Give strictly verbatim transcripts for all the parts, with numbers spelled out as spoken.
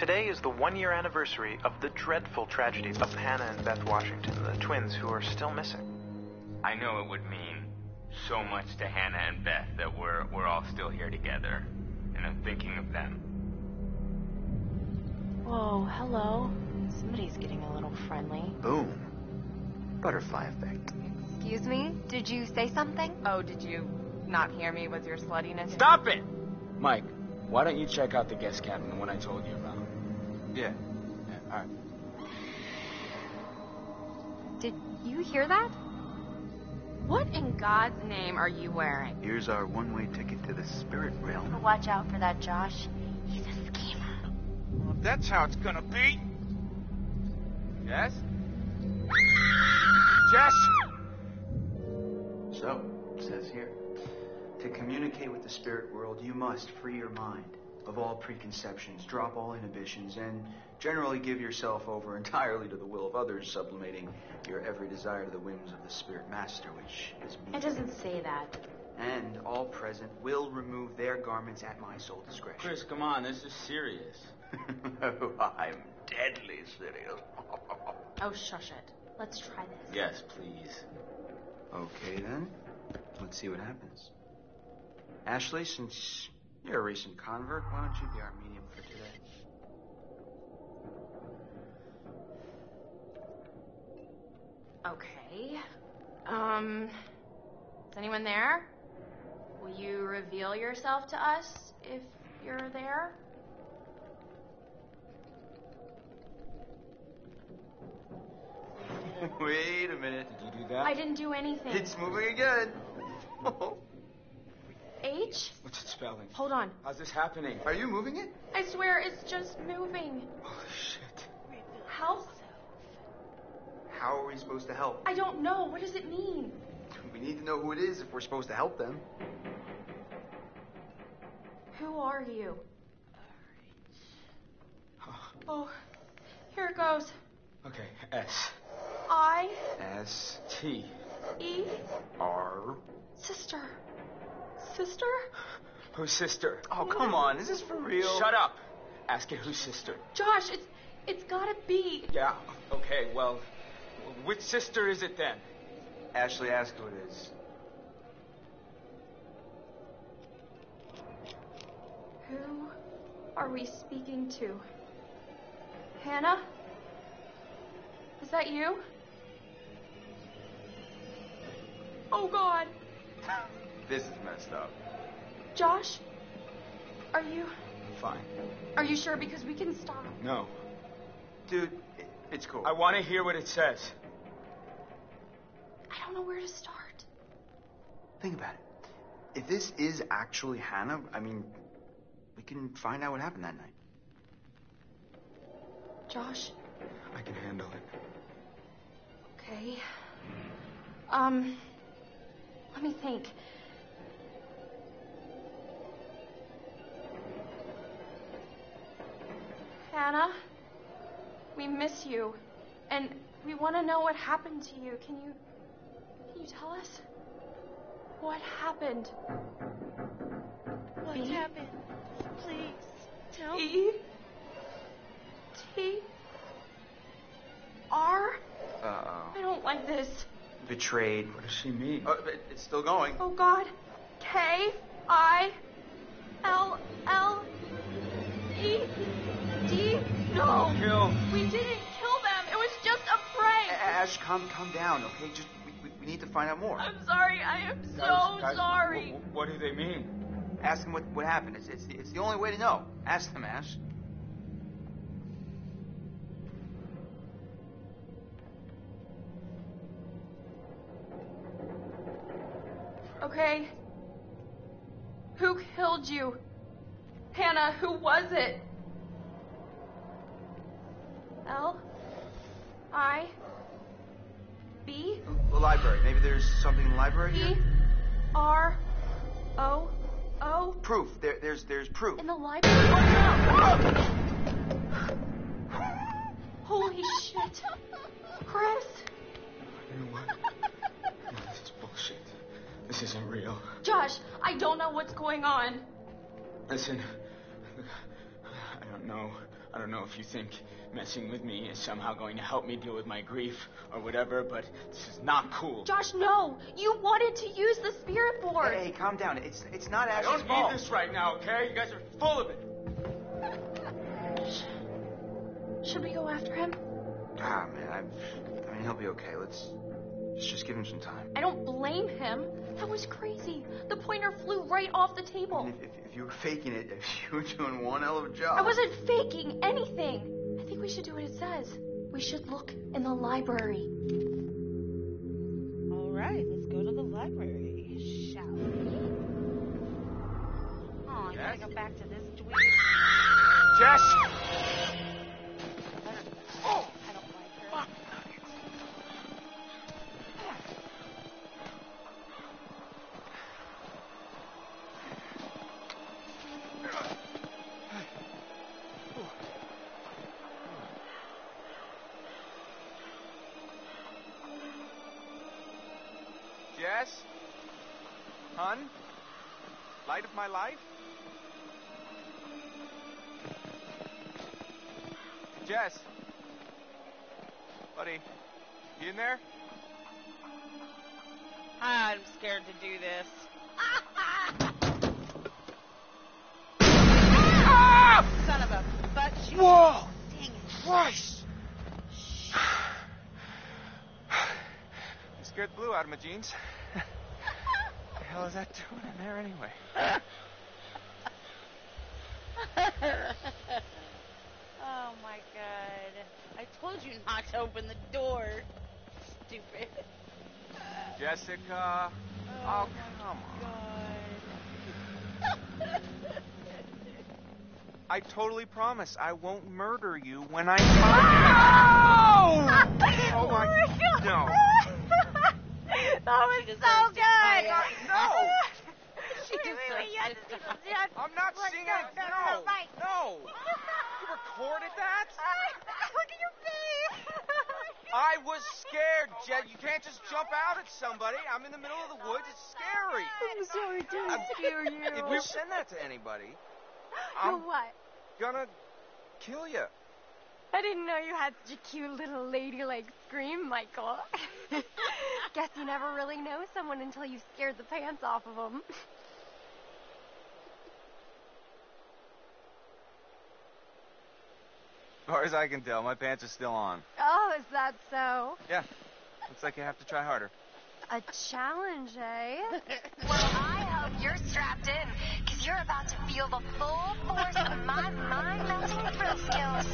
Today is the one-year anniversary of the dreadful tragedy of Hannah and Beth Washington, the twins who are still missing. I know it would mean so much to Hannah and Beth that we're, we're all still here together. And I'm thinking of them. Whoa, hello. Somebody's getting a little friendly. Boom. Butterfly effect. Excuse me? Did you say something? Oh, did you not hear me with your sluttiness? Stop it! Mike, why don't you check out the guest cabin, the one I told you about? Yeah. Yeah, all right. Did you hear that? What in God's name are you wearing? Here's our one-way ticket to the spirit realm. Watch out for that, Josh. He's a schemer. Well, that's how it's gonna be. Yes? Jess? So, it says here, to communicate with the spirit world, you must free your mind of all preconceptions, drop all inhibitions, and generally give yourself over entirely to the will of others, sublimating your every desire to the whims of the spirit master, which is me. It doesn't say that. And all present will remove their garments at my sole discretion. Chris, come on, this is serious. Oh, I'm deadly serious. Oh, shush it. Let's try this. Yes, please. Okay, then. Let's see what happens. Ashley, since you're a recent convert, why don't you be our medium for today? Okay. Um, is anyone there? Will you reveal yourself to us if you're there? Wait a minute. Did you do that? I didn't do anything. It's moving again. H? What's it spelling? Hold on. How's this happening? Are you moving it? I swear it's just moving. Holy shit. Help? How are we supposed to help? I don't know. What does it mean? We need to know who it is if we're supposed to help them. Who are you? Oh, here it goes. Okay, S. I. S. T. E. R. Sister. Sister? Whose sister? Oh, come on. Is this for real? Shut up. Ask it whose sister. Josh, it's it's gotta be. Yeah, okay, well, which sister is it then? Ashley, ask who it is. Who are we speaking to? Hannah? Is that you? Oh, God. This is messed up. Josh? Are you... Fine. Are you sure? Because we can stop. No. Dude, it, it's cool. I want to hear what it says. I don't know where to start. Think about it. If this is actually Hannah, I mean, we can find out what happened that night. Josh? I can handle it. Okay. Um, let me think. Hannah, we miss you, and we want to know what happened to you. Can you, can you tell us? What happened? What B? happened? Please, tell me. E? T? R? Uh-oh. I don't like this. Betrayed. What does she mean? Oh, but it's still going. Oh, God. K? I? L? L? E? D? No. Kill. We didn't kill them. It was just a prank. Ash, calm, calm down, okay? Just, we, we, we need to find out more. I'm sorry. I am so Guys, guys, sorry. What, what do they mean? Ask them what, what happened. It's, it's, it's the only way to know. Ask them, Ash. Okay. Who killed you? Hannah, who was it? L? I? B? The library. Maybe there's something in the library E? here? R? O? O? Proof. There, there's, there's proof. In the library? Oh, no! Holy shit. Chris? You know what? No, this is bullshit. This isn't real. Josh, I don't know what's going on. Listen, I don't know. I don't know if you think messing with me is somehow going to help me deal with my grief or whatever, but this is not cool. Josh, no! You wanted to use the spirit board! Hey, hey, calm down. It's it's not I Ash's don't fault. need this right now, okay? You guys are full of it. Should we go after him? Ah, man, I, I mean, he'll be okay. Let's, let's just give him some time. I don't blame him. That was crazy. The pointer flew right off the I table. mean, if, if, if you were faking it, if you were doing one hell of a job. I wasn't faking anything. I think we should do what it says. We should look in the library. All right, let's go to the library, shall we? Oh, I gotta go back to this weird... Jess! Oh, I don't like her. Jess? Hun? Light of my life? Jess? Buddy, you in there? I'm scared to do this. Ah! Son of a butt. She... Whoa! Dang it. Christ! You scared the blue out of my jeans. What the hell is that doing in there anyway? Oh my god. I told you not to open the door. Stupid. Jessica? Oh, Oh, my come on. God. I totally promise I won't murder you when I find you. Oh my no. That was so good. No. She deserves to die. I'm not singing. No. No. You recorded that? Look at your face. I was scared, Jet. You can't just jump out at somebody. I'm in the middle of the woods. It's scary. I'm sorry to I'm- scare you. If you send that to anybody, For I'm what? gonna kill you. I didn't know you had such a cute little ladylike scream, Michael. Guess you never really know someone until you've scared the pants off of them. As far as I can tell, my pants are still on. Oh, is that so? Yeah. Looks like you have to try harder. A challenge, eh? Well, I hope you're strapped in, because you're about to feel the full force of my mind-melting thrill skills.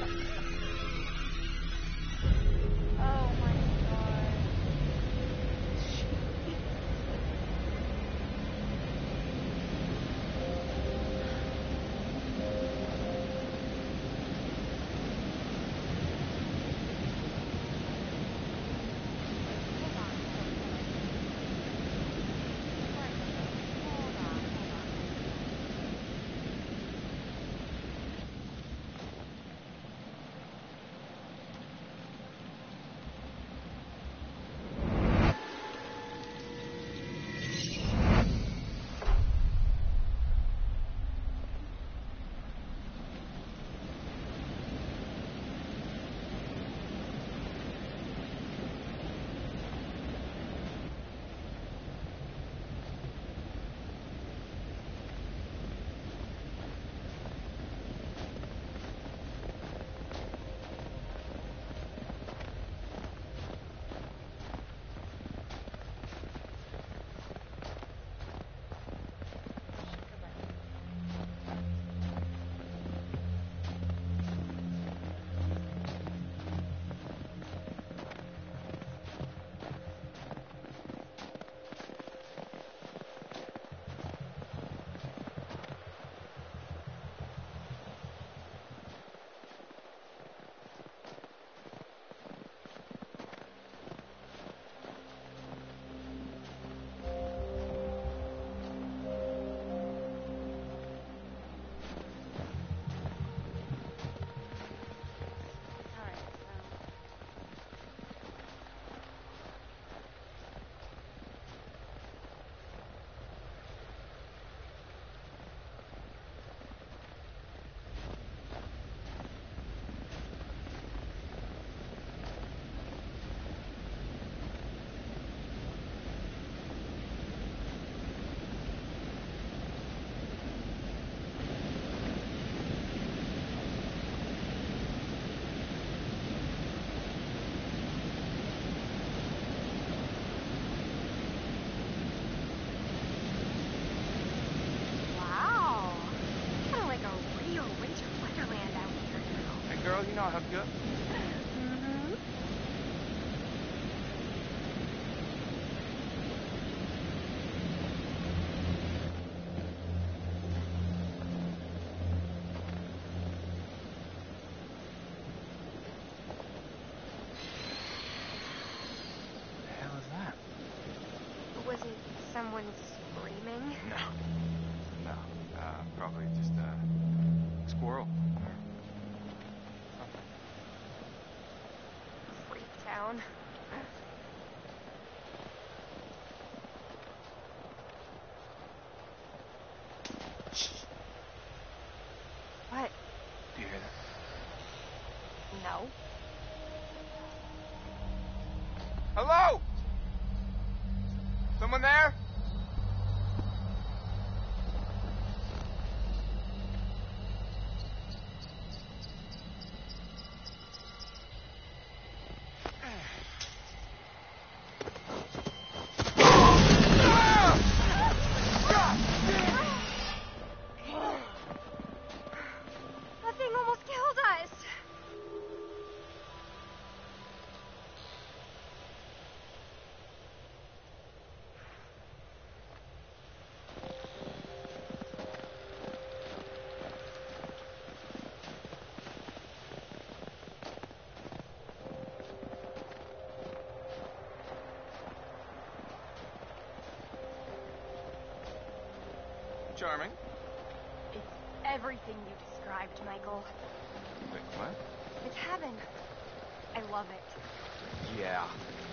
Oh my god. girl. You know I'll hook you up. Mm-hmm. What the hell is that? Was it someone screaming? No. No. Uh, probably just a squirrel. Something. Freak town. What? Do you hear that? No. Hello? Someone there? That thing almost killed us. Charming. It's everything you described, Michael. Wait, what? The cabin. I love it. Yeah.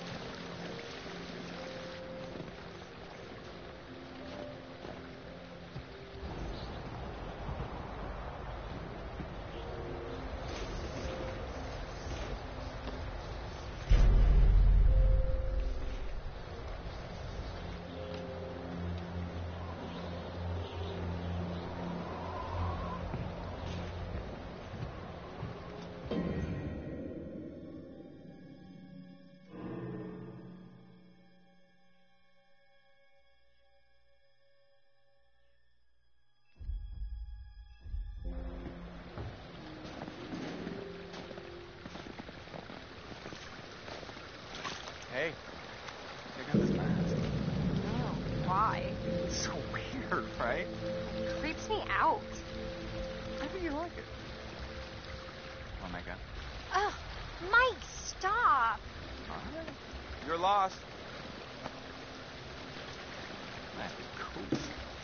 Hey, check out this mask. Oh, why? It's so weird, right? It creeps me out. I think you like it. Oh my god. Ugh, Mike, stop. Alright. You're lost. Man, cool.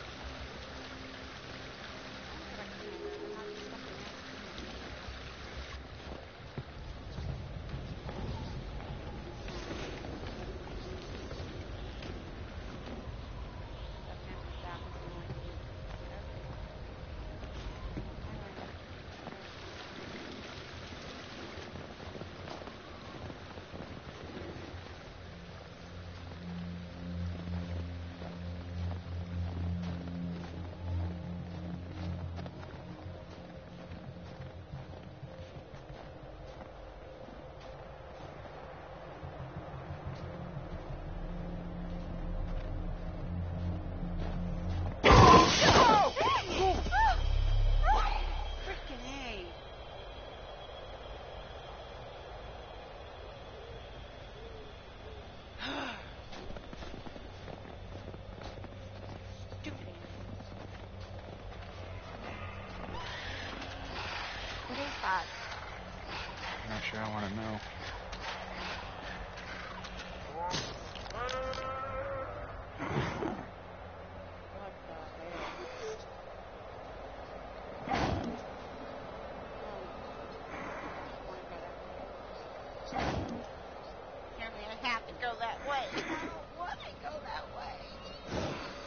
What is that? I'm not sure I want to know. Apparently I have to go that way. I don't want to go that way.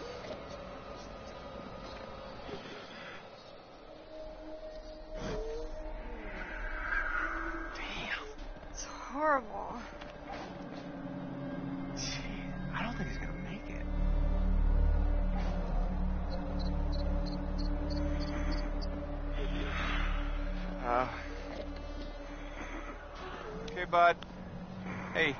It's horrible. Gee, I don't think he's gonna make it. Uh. Okay, bud. Hey.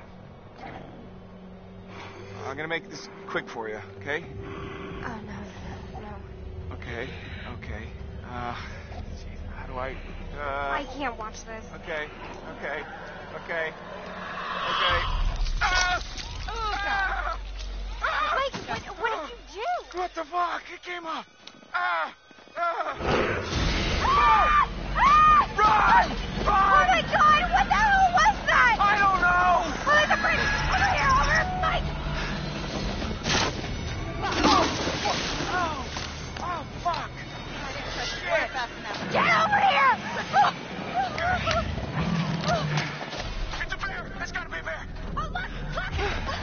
I'm gonna make this quick for you, okay? Oh, no, no, no. Okay, okay. Uh, geez, how do I Uh, I can't watch this. Okay, okay, okay, okay. Ah! Oh, God. Ah! Mike, what, what did you do? What the fuck? It came up. Ah! Ah! Ah! Ah! Run! Oh, Run! my God. What the hell was that? I don't know! Oh, there's a bridge. Over here, over. Mike. Oh! Oh, fuck! I didn't press the door fast enough. Get over here. It's a bear! It's gotta be a bear! Oh, look, look.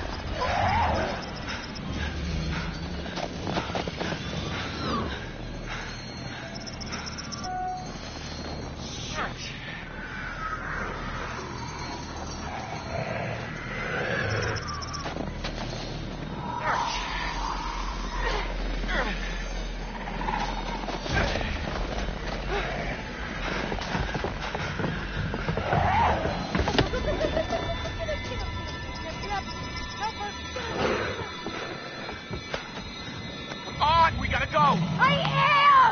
On! We gotta go! I am!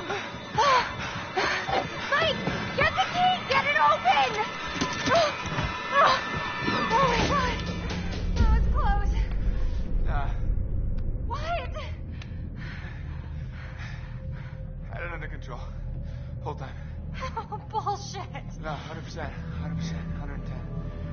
Mike, get the key! Get it open! Oh my God! That was close. Uh, What? had it under control. Hold time. Oh, bullshit. No, one hundred percent. one hundred percent. one hundred ten.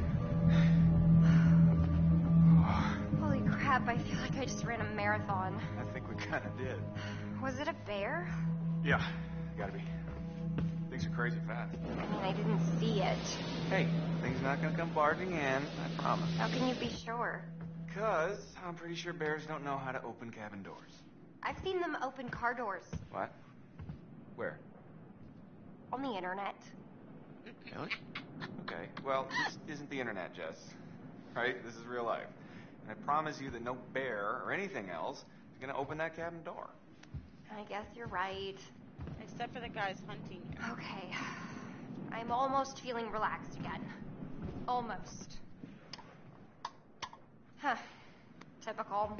Holy crap, I feel like I just ran a marathon. I think we kinda did. Was it a bear? Yeah, gotta be. Things are crazy fast. I mean, I didn't see it. Hey, things not gonna come barging in, I promise. How can you be sure? Cause I'm pretty sure bears don't know how to open cabin doors. I've seen them open car doors What? Where? on the internet. Really? Okay, well, this isn't the internet, Jess. Right? This is real life. And I promise you that no bear or anything else is gonna open that cabin door. I guess you're right. Except for the guys hunting you. Okay. I'm almost feeling relaxed again. Almost. Huh. Typical.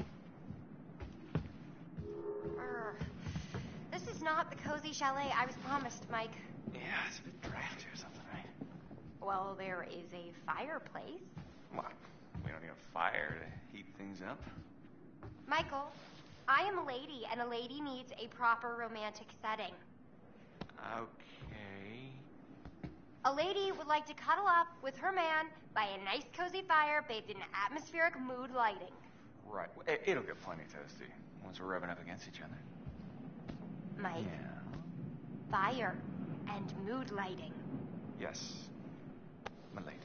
Urgh. This is not the cozy chalet I was promised, Mike. Yeah, it's a bit drafty or something, right? Well, there is a fireplace. Well, we don't need a fire to heat things up. Michael, I am a lady, and a lady needs a proper romantic setting. Okay. A lady would like to cuddle up with her man by a nice cozy fire bathed in atmospheric mood lighting. Right. Well, it, it'll get plenty toasty once we're rubbing up against each other. Mike, Yeah. fire and mood lighting. Yes, my lady.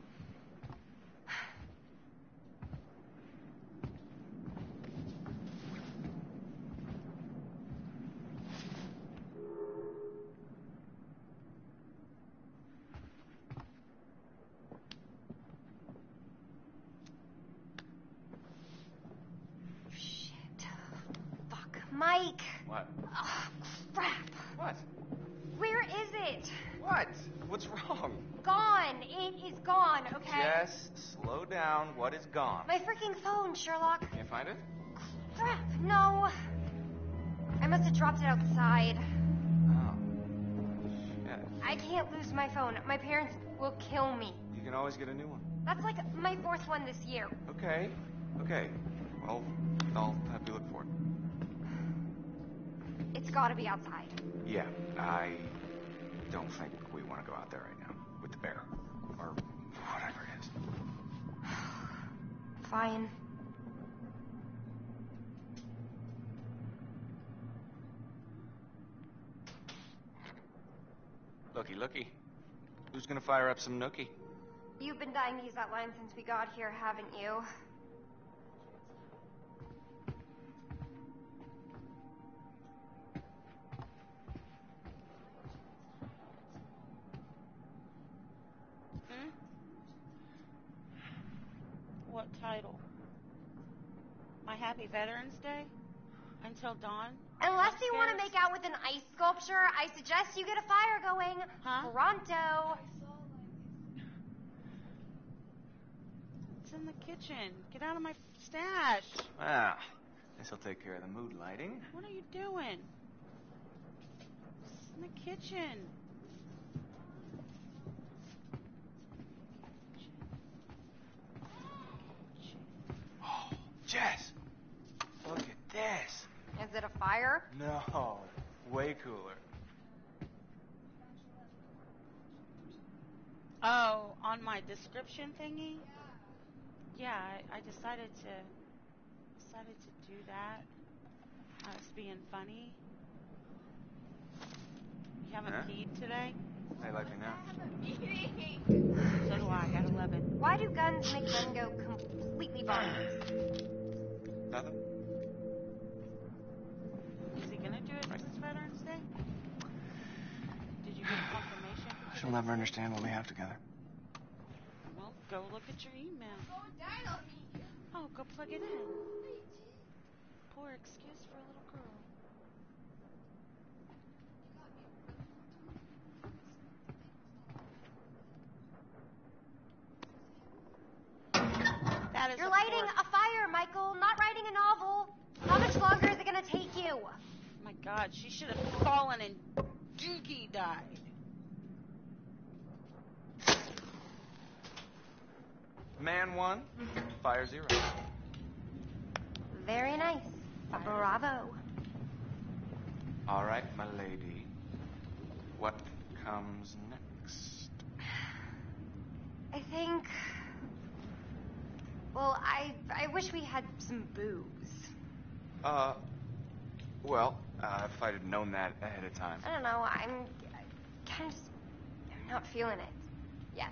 Shit. Fuck. Mike! What? Oh, crap. What? Where is it? What? What's wrong? Gone. It is gone, okay? Jess, slow down. What is gone? My freaking phone, Sherlock. Can't find it? Crap. No. I must have dropped it outside. Oh. Shit. I can't lose my phone. My parents will kill me. You can always get a new one. That's like my fourth one this year. Okay. Okay. Well, I'll have to look for it. It's gotta be outside. Yeah, I don't think we want to go out there right now with the bear or whatever it is. Fine. Looky, looky. Who's gonna fire up some nookie? You've been dying to use that line since we got here, haven't you? Hmm? What title? My Happy Veterans Day? Until dawn? Unless you want to make out with an ice sculpture, I suggest you get a fire going. Huh? Pronto. It's in the kitchen. Get out of my stash. Well, this'll take care of the mood lighting. What are you doing? It's in the kitchen. cooler. No, way cooler. Oh, on my description thingy? Yeah, I, I decided to decided to do that. I was being funny. You haven't Huh? peed today? Hey, let me know. So do I. Got eleven. Why do guns make men go completely bonkers? Nothing? Is he gonna do it Right. since Veterans Day? Did you get confirmation? for She'll today's never date? understand what we have together. Well, go look at your email. Oh, go plug it in. Poor excuse for a little girl. That is You're a lighting poor... a fire, Michael, not writing a novel. How much longer is it gonna take you? Oh my God, she should have fallen and Doogie died. Man one, fire zero. Very nice. Bravo. All right, my lady. What comes next? I think. Well, I I wish we had some booze. Uh, well, uh, if I'd have known that ahead of time. I don't know. I'm kind of just, I'm not feeling it yet.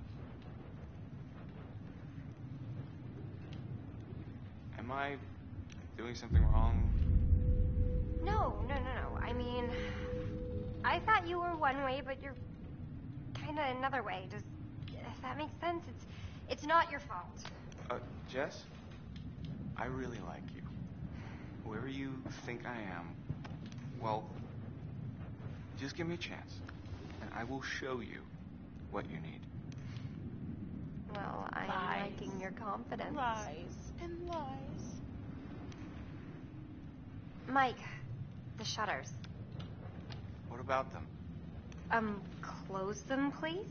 Am I doing something wrong? No, no, no, no. I mean, I thought you were one way, but you're kind of another way. Does if that makes sense? It's it's not your fault. Uh, Jess, I really like you. Whoever you think I am, well, just give me a chance, and I will show you what you need. Well, I'm Lies. liking your confidence. Lies and lies. Mike, the shutters. What about them? Um, close them, please?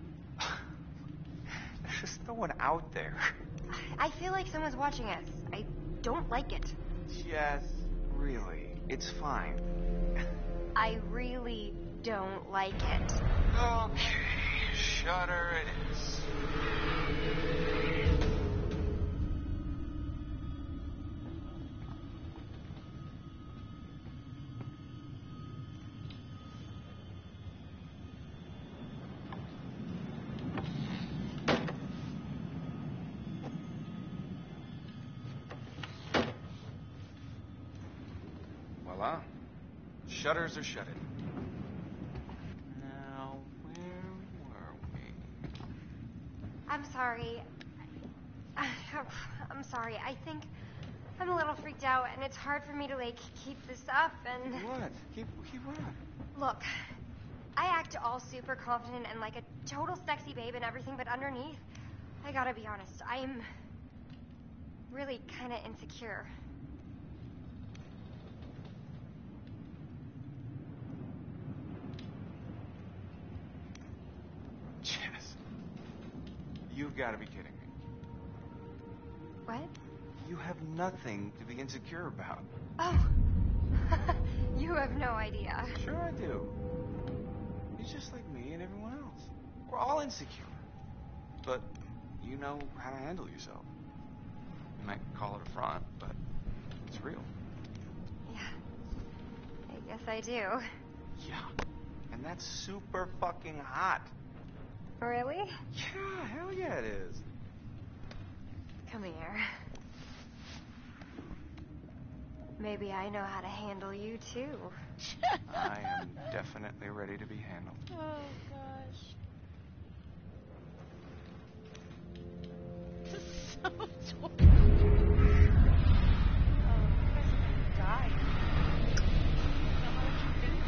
There's just no one out there. I feel like someone's watching us. I don't like it. Jess, really, it's fine. I really don't like it. Okay, shutter it is. Voila. Shutters are shuttered. Now, where were we? I'm sorry. I'm sorry. I think I'm a little freaked out, and it's hard for me to, like, keep this up, and... What? Keep, keep what? Look, I act all super confident and like a total sexy babe and everything, but underneath, I gotta be honest, I'm really kind of insecure. Jess, you've got to be kidding me. What? You have nothing to be insecure about. Oh, you have no idea. Sure I do. You're just like me and everyone else. We're all insecure. But you know how to handle yourself. You might call it a front, but it's real. Yeah, I guess I do. Yeah. And that's super fucking hot. Really? Yeah, hell yeah it is. Come here. Maybe I know how to handle you too. I am definitely ready to be handled. Oh, gosh. This is so torture. Oh, you guys are gonna die. I don't know what you're thinking.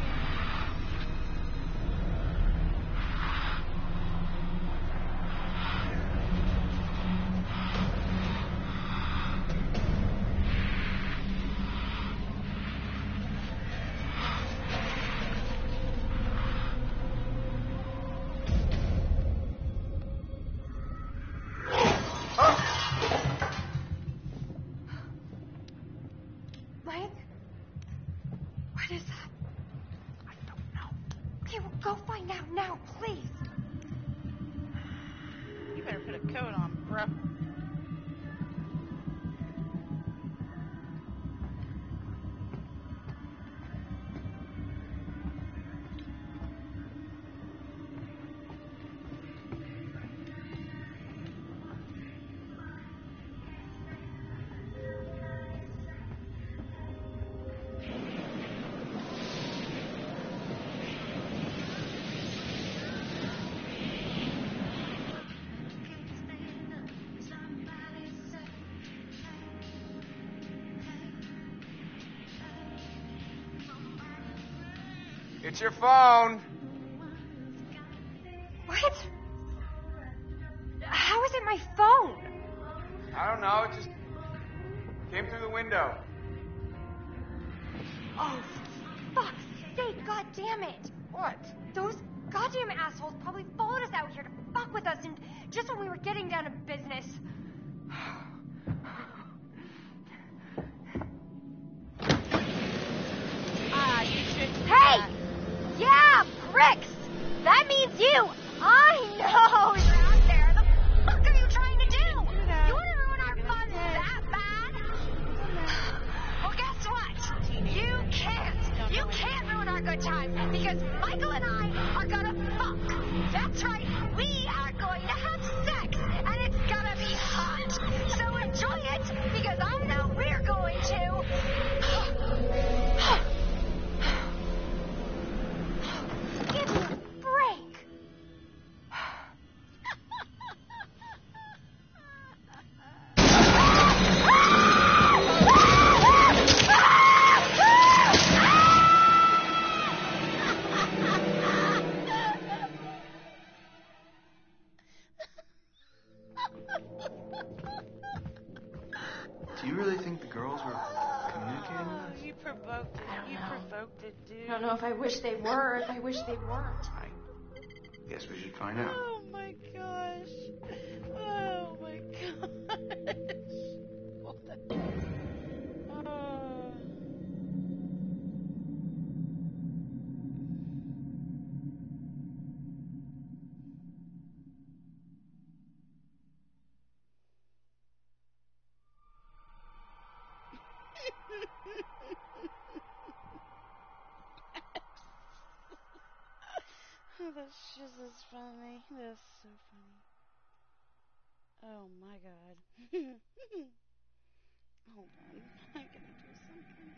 Now, please. You better put a coat on, bro. It's your phone. What? How is it my phone? I don't know. It just came through the window. Oh, for fuck's sake, god damn it. What? Those goddamn assholes probably followed us out here to fuck with us, and just when we were getting down to business. Ah, you should. Hey! Yeah, pricks! That means you! I know you're out there! The fuck are you trying to do? You wanna ruin our fun that bad? Well, guess what? You can't! You can't ruin our good time, because Michael and I are gonna fuck! That's right, we are going to have sex, and it's gonna be hot! So enjoy it, because I know we're going to... Give me a break! Do you really think the girls were communicating with us? You provoked it. You know. provoked it, dude. I don't know if I wish they were, if I wish they weren't. I guess we should find out. Oh my gosh. Oh my gosh. What? Oh. Oh, that's just as funny. That's so funny. Oh my god. Hold on. I gotta do something.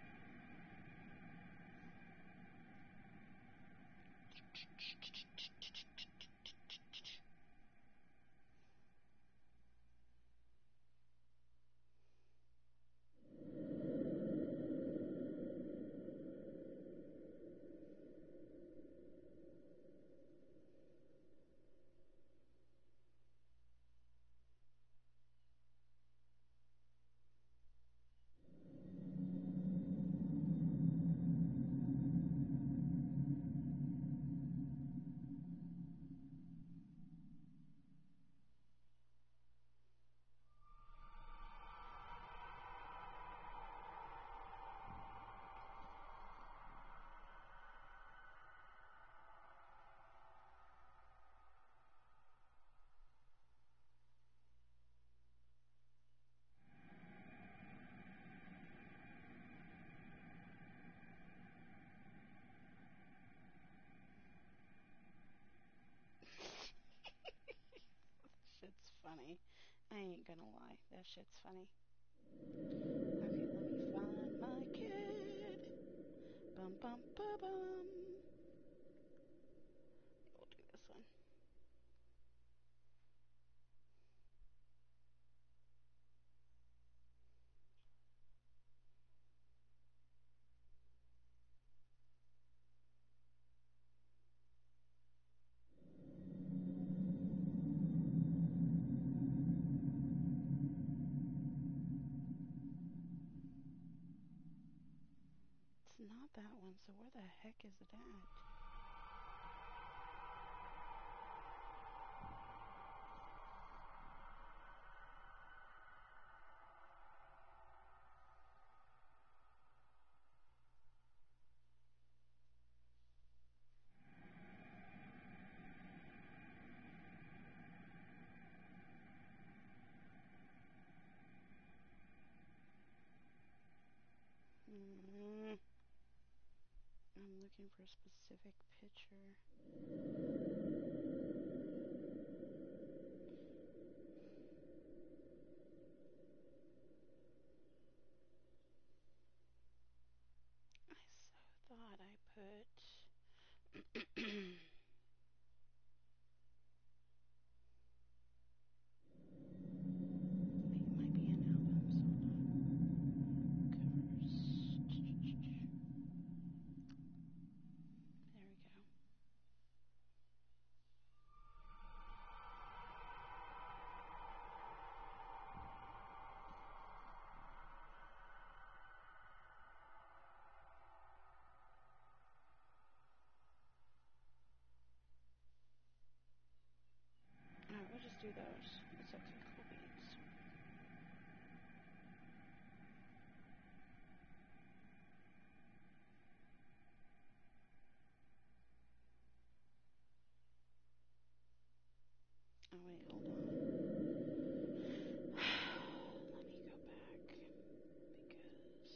Shit's funny. I ain't gonna lie. That shit's funny. Okay, let me find my kid. Bum bum ba bum. We'll do this one. It's not that one, so where the heck is it at? for a specific picture. I so thought I put Wait, it might be in albums. Hold on. Covers. There we go. Alright, we'll just do those. It's up to cool beats. Oh wait, hold on. Let me go back because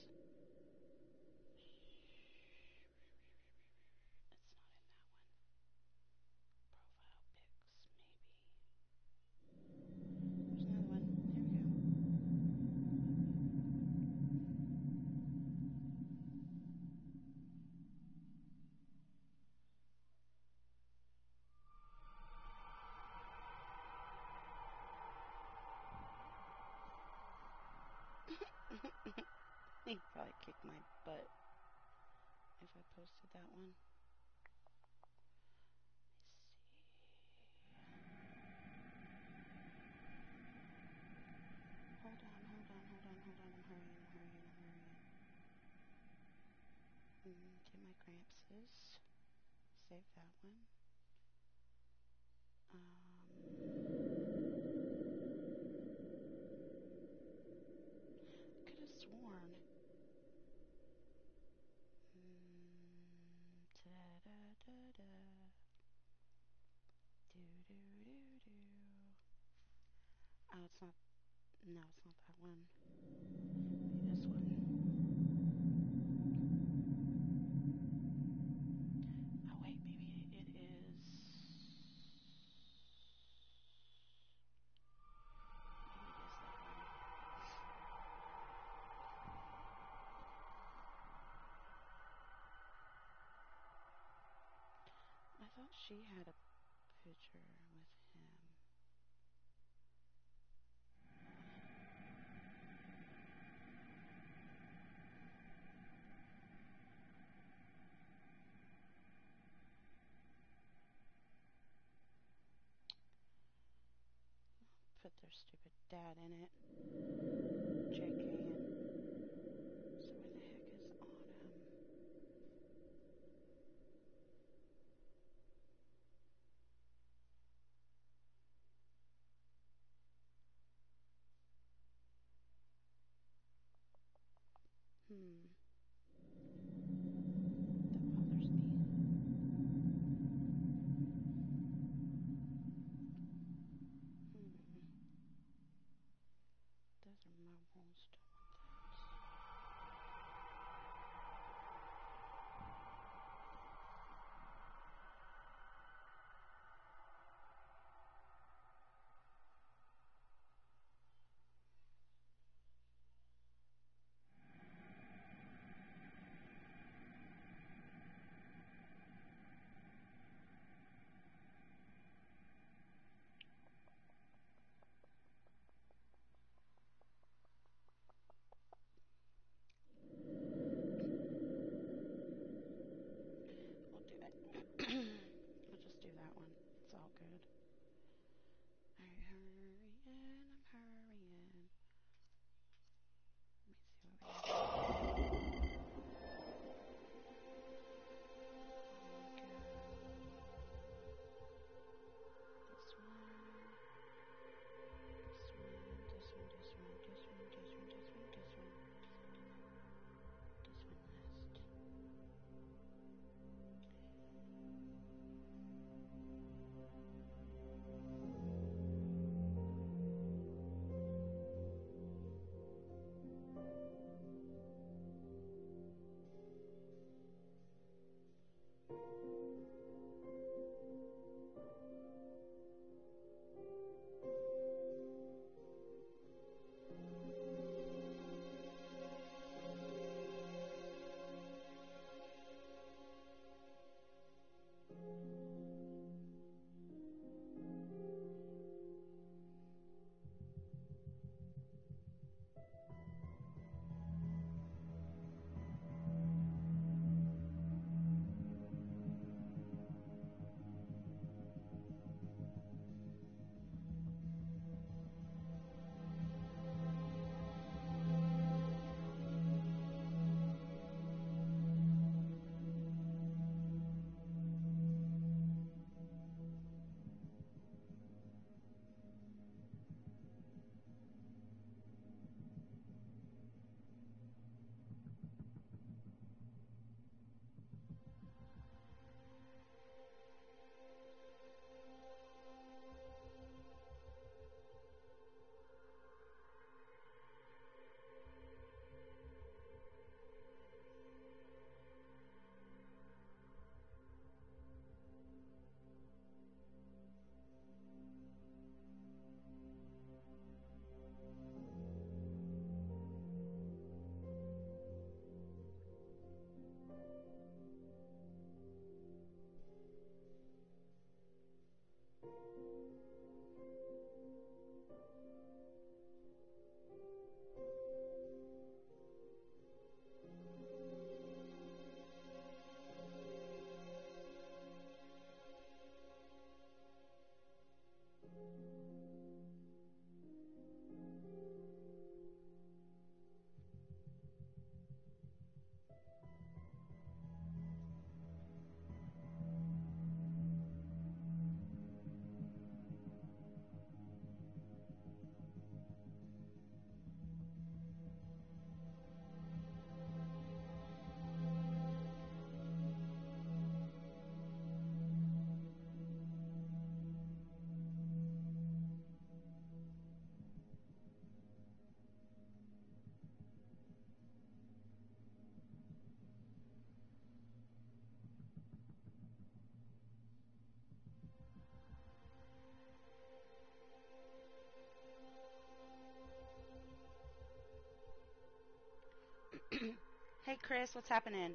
it's not in that one. Profile pics, maybe. There's another one. Here we go. He'd probably kick my butt if I posted that one. Let's see. Hold on, hold on, hold on, hold on. I'm hurrying, I'm hurrying, I'm hurrying. Mm, get my Grampses. Save that one. Um, could have sworn. Mm, da da da da. Do do do do. Oh, it's not. No, it's not that one. Maybe this one. Oh wait, maybe it is. Maybe it is that one. I thought she had a picture with him. Put their stupid dad in it. J K. So where the heck is Autumn? Hmm. That bothers me. Hmm. The Hey, Chris, what's happening?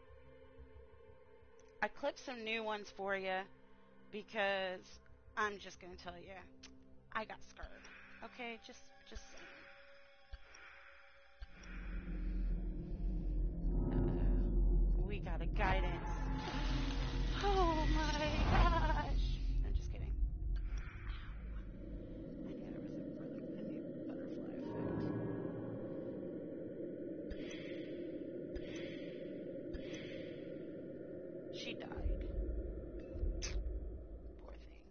I clipped some new ones for you because I'm just going to tell you, I got scared. Okay, just, just saying. Uh, we got a guidance. Oh my gosh. I'm just kidding. Ow. I knew there was a really heavy butterfly effect. She died. Poor thing.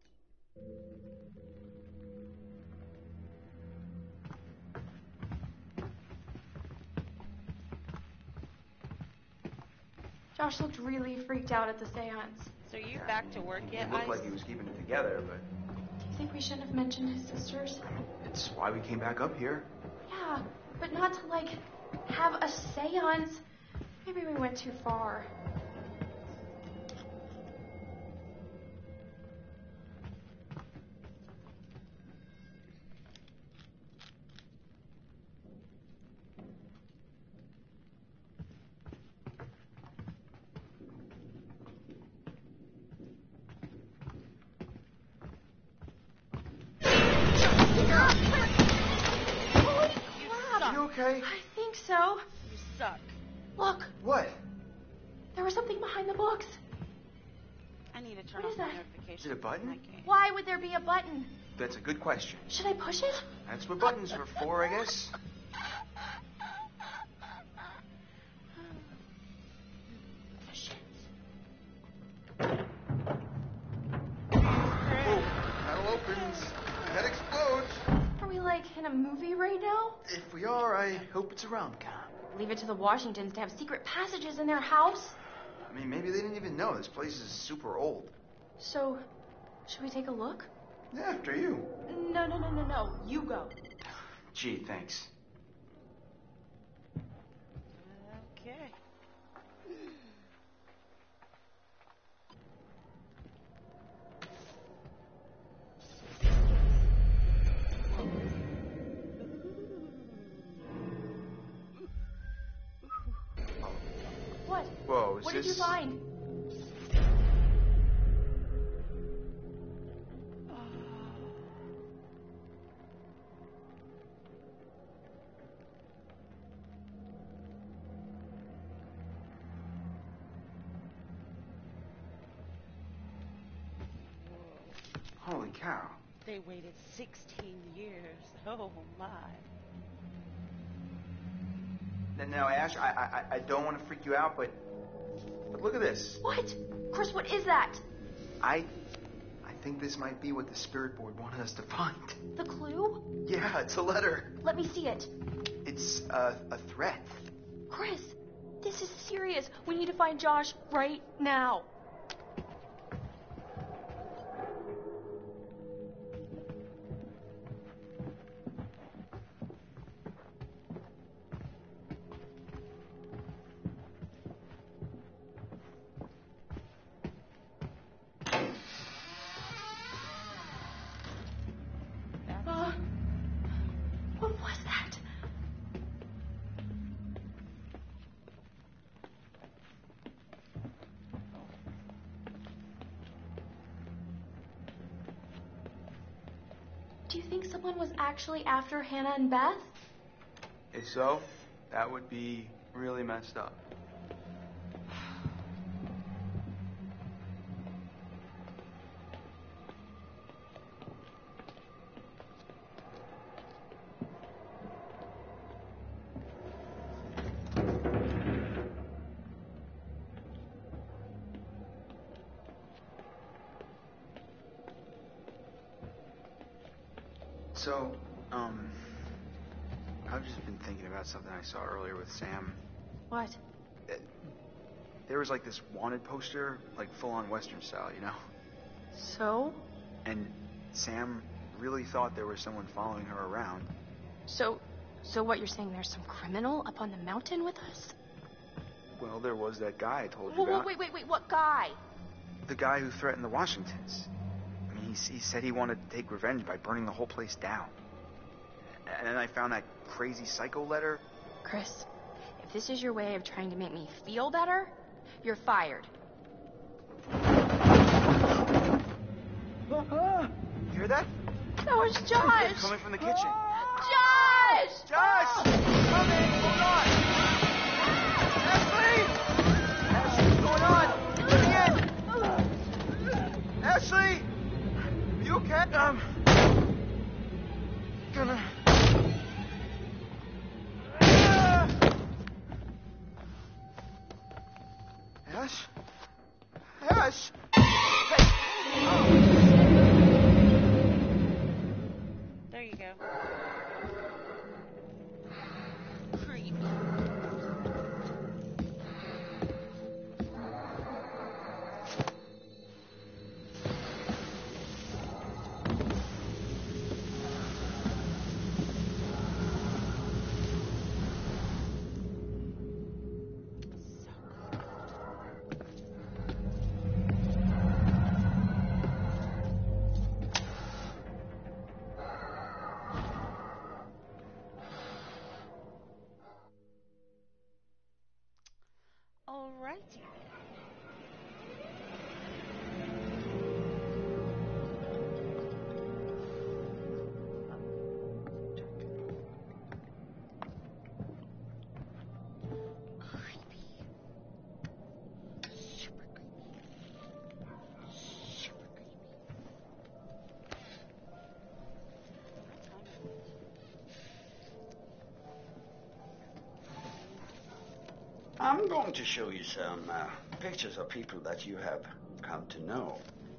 Josh looked really freaked out at the seance. So you back to work yet, It looked Ice? like he was keeping it together, but Do you think we shouldn't have mentioned his sisters? it's why we came back up here. Yeah, but not to, like, have a seance. Maybe we went too far. You okay? I think so. You suck. Look, What? there was something behind the books. I need to turn What off is my that? notifications. Is it a button? I can't. Why would there be a button? That's a good question. Should I push it? That's what buttons are for, I guess. Push it. Oh, metal opens. Head explodes. Are we, like, in a movie right now? If we are, I hope it's a rom-com. Leave it to the Washingtons to have secret passages in their house. I mean, maybe they didn't even know. This place is super old. So, should we take a look? Yeah, after you. No, no, no, no, no. You go. Gee, thanks. Okay. What? Whoa, is What this... did you find? Holy cow. They waited sixteen years. Oh my. Now, now Ash, I, I, I don't want to freak you out, but, but look at this. What? Chris, what is that? I, I think this might be what the spirit board wanted us to find. The clue? Yeah, it's a letter. Let me see it. It's a, a threat. Chris, this is serious. We need to find Josh right now. Uh, what was that? Do you think someone was actually after Hannah and Beth? If so, that would be really messed up. So, um, I've just been thinking about something I saw earlier with Sam. What? It, there was like this wanted poster, like full-on Western style, you know? So? And Sam really thought there was someone following her around. So, so what you're saying, there's some criminal up on the mountain with us? Well, there was that guy I told you Whoa, whoa, about. wait, wait, wait, what guy? The guy who threatened the Washingtons. I mean, he, he said he wanted to take revenge by burning the whole place down. And then I found that crazy psycho letter. Chris, if this is your way of trying to make me feel better, you're fired. Hear that? That was Josh! Coming from the kitchen. Josh! Josh! Coming! Hold on! Ashley! Ashley, what's going on? Let me in! Ashley! Are you okay? Um... Gonna... Ash? Ash! Hey! Oh. There you go. Creepy. Alrighty. Creepy. Super creepy. Super creepy. What time is it? I'm going to show you some uh, pictures of people that you have come to know.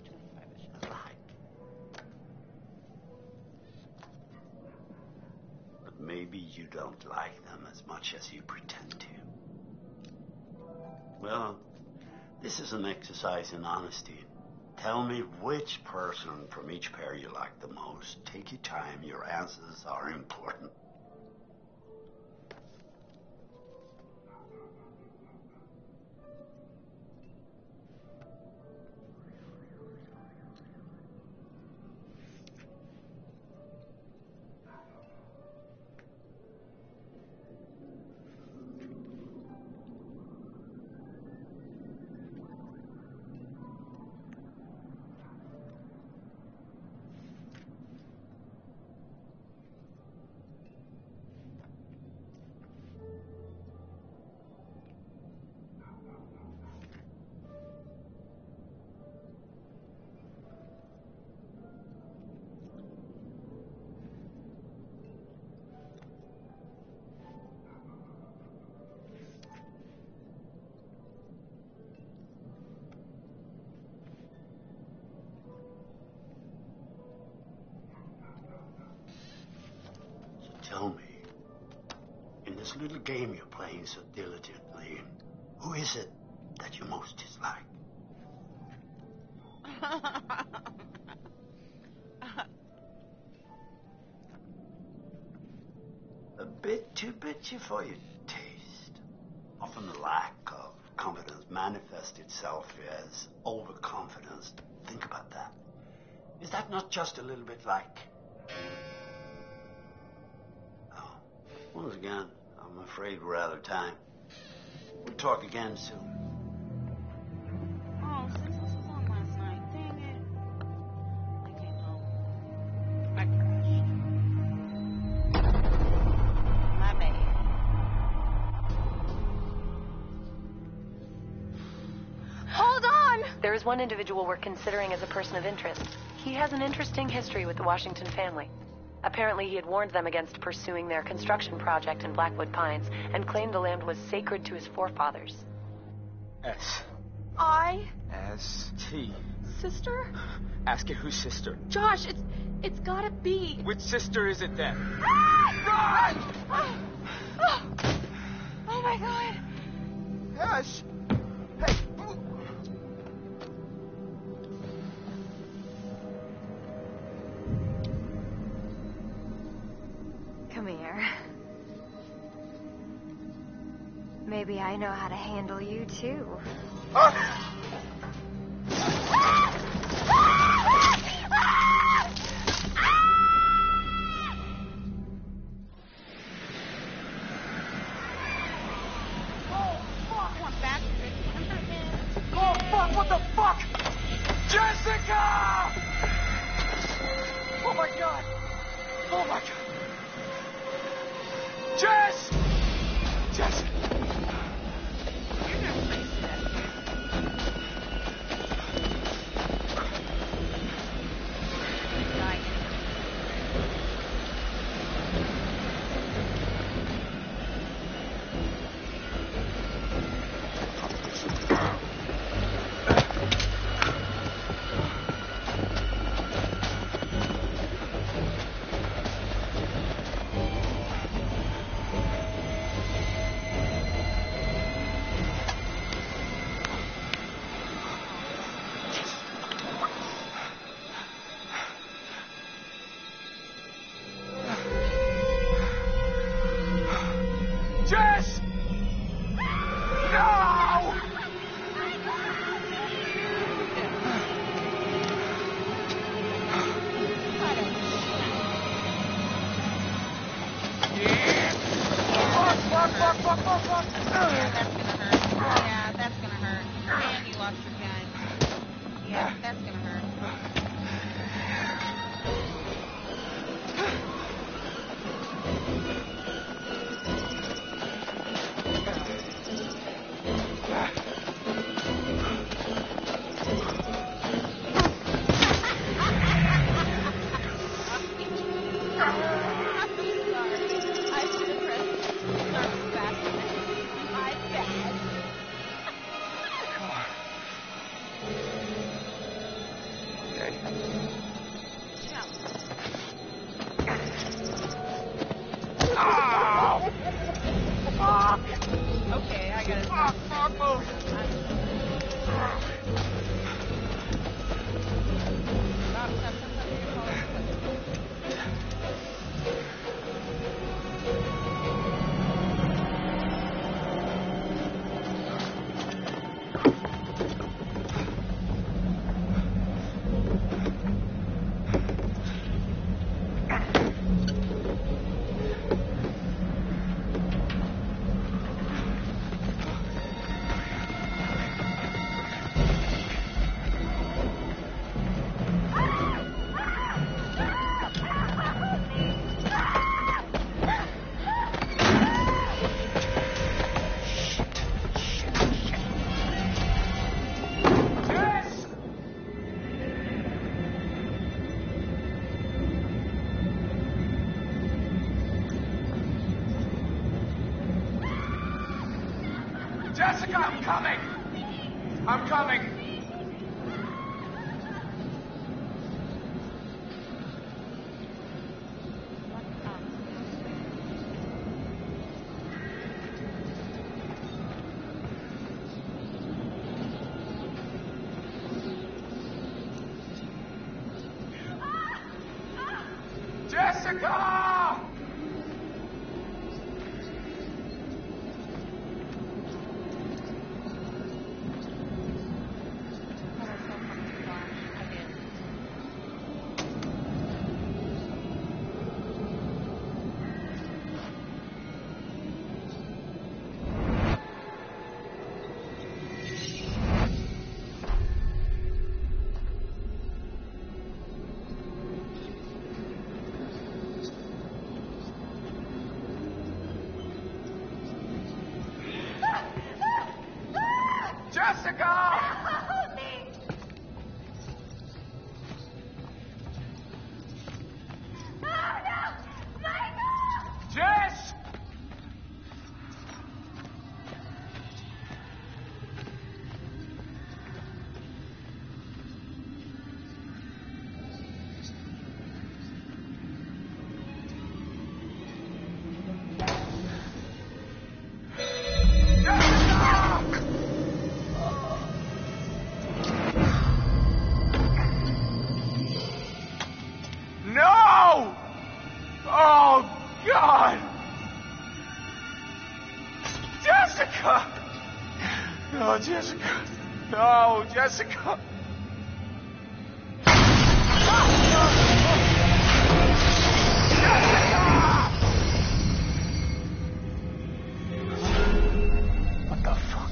But maybe you don't like them as much as you pretend to. Well, this is an exercise in honesty. Tell me which person from each pair you like the most. Take your time. Your answers are important. Tell me, in this little game you're playing so diligently, who is it that you most dislike? A bit too bitchy for your taste. Often the lack of confidence manifests itself as overconfidence. Think about that. Is that not just a little bit like... Once again, I'm afraid we're out of time. We'll talk again soon. Oh, since this was on last night, dang it. I came home. I crashed. My bad. Hold on! There is one individual we're considering as a person of interest. He has an interesting history with the Washington family. Apparently, he had warned them against pursuing their construction project in Blackwood Pines and claimed the land was sacred to his forefathers. S. I... S. T. Sister? Ask it whose sister. Josh, it's... it's gotta be... Which sister is it then? Ah! Run! Oh, oh my god. Ash! Hey! Come here. Maybe I know how to handle you, too. Ah! Oh my God. Jess! Jess! You're not crazy, that kid. Like, Jess! No! Fuck, fuck, fuck, fuck, fuck, fuck. yeah, that's gonna hurt. Yeah, that's gonna hurt. And you lost your gun. Yeah, that's gonna hurt. Okay, I gotta Fuck, fuck, move. stop, stop, stop, stop, you're falling asleep. Jessica, I'm coming! I'm coming! Jessica! Jessica! Help me! Oh no! Michael! Jess! No! Oh, God! Jessica! No, Jessica. No, Jessica. What the fuck?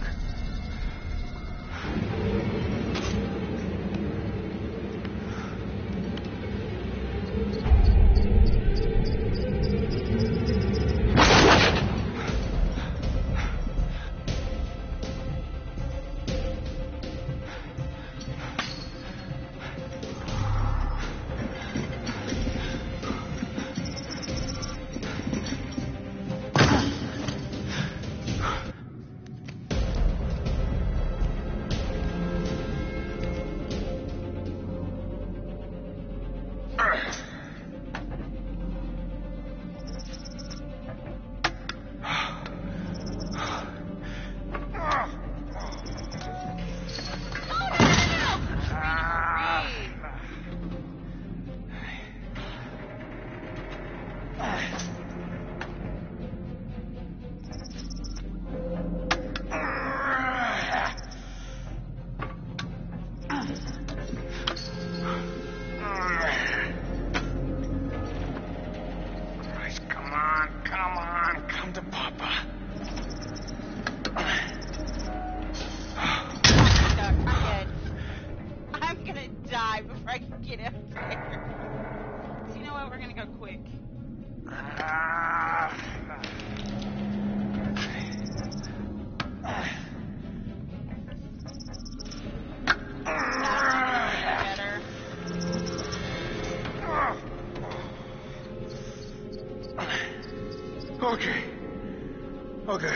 Okay. Okay.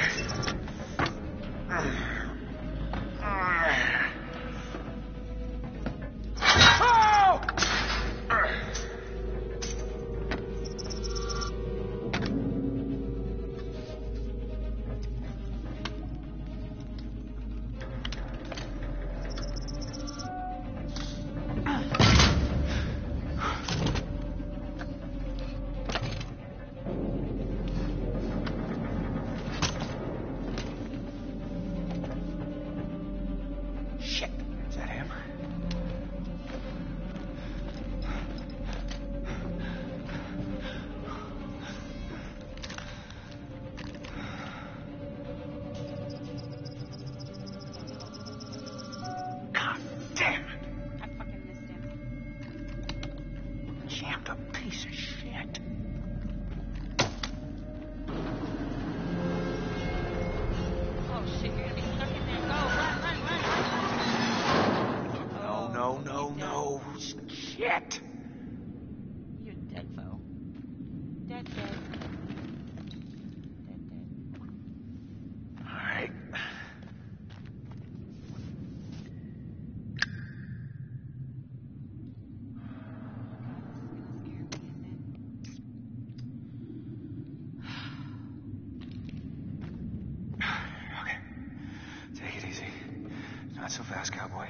Not so fast, cowboy.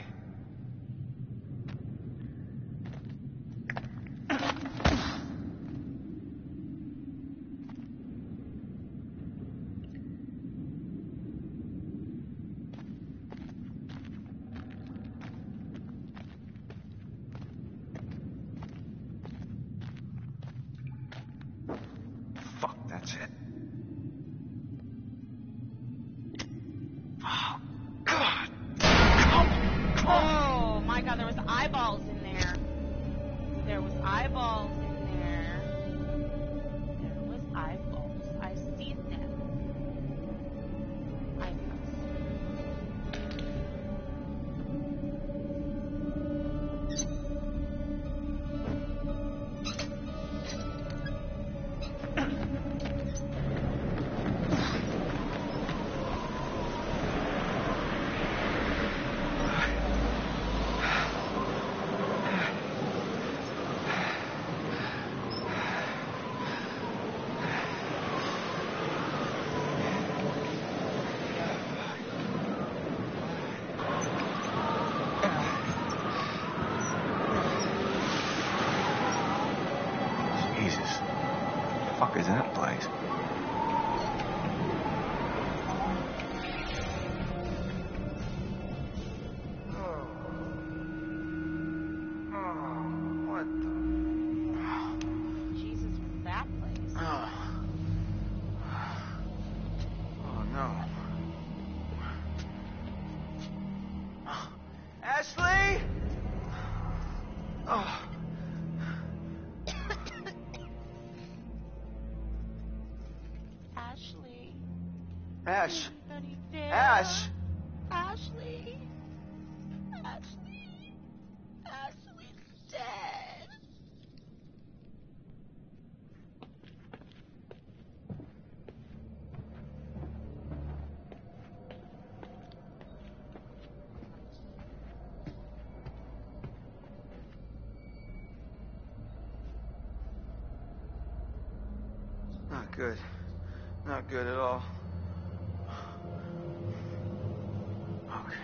Fuck, that's it. Oh, God. Oh my God, there was eyeballs in there. There was eyeballs in there. There was eyeballs. I seen them. Eyeballs. Is that place? Oh. Oh, what the? Jesus, what's that place? Oh. Oh, no. Ashley? Oh. Ashley. Ash. Anybody there? Ash. Ashley. Ashley. Ashley's dead. Not good. Not good at all. Okay.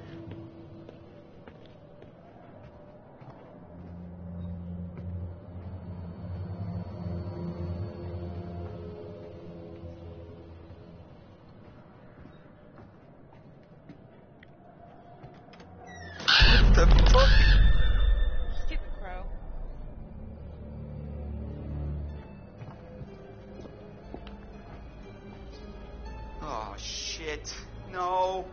What the fuck? Get the crow. Oh, shit. No.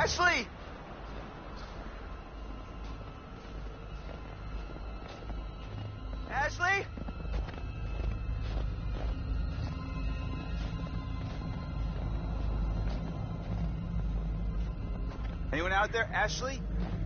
Ashley! Ashley? Anyone out there? Ashley?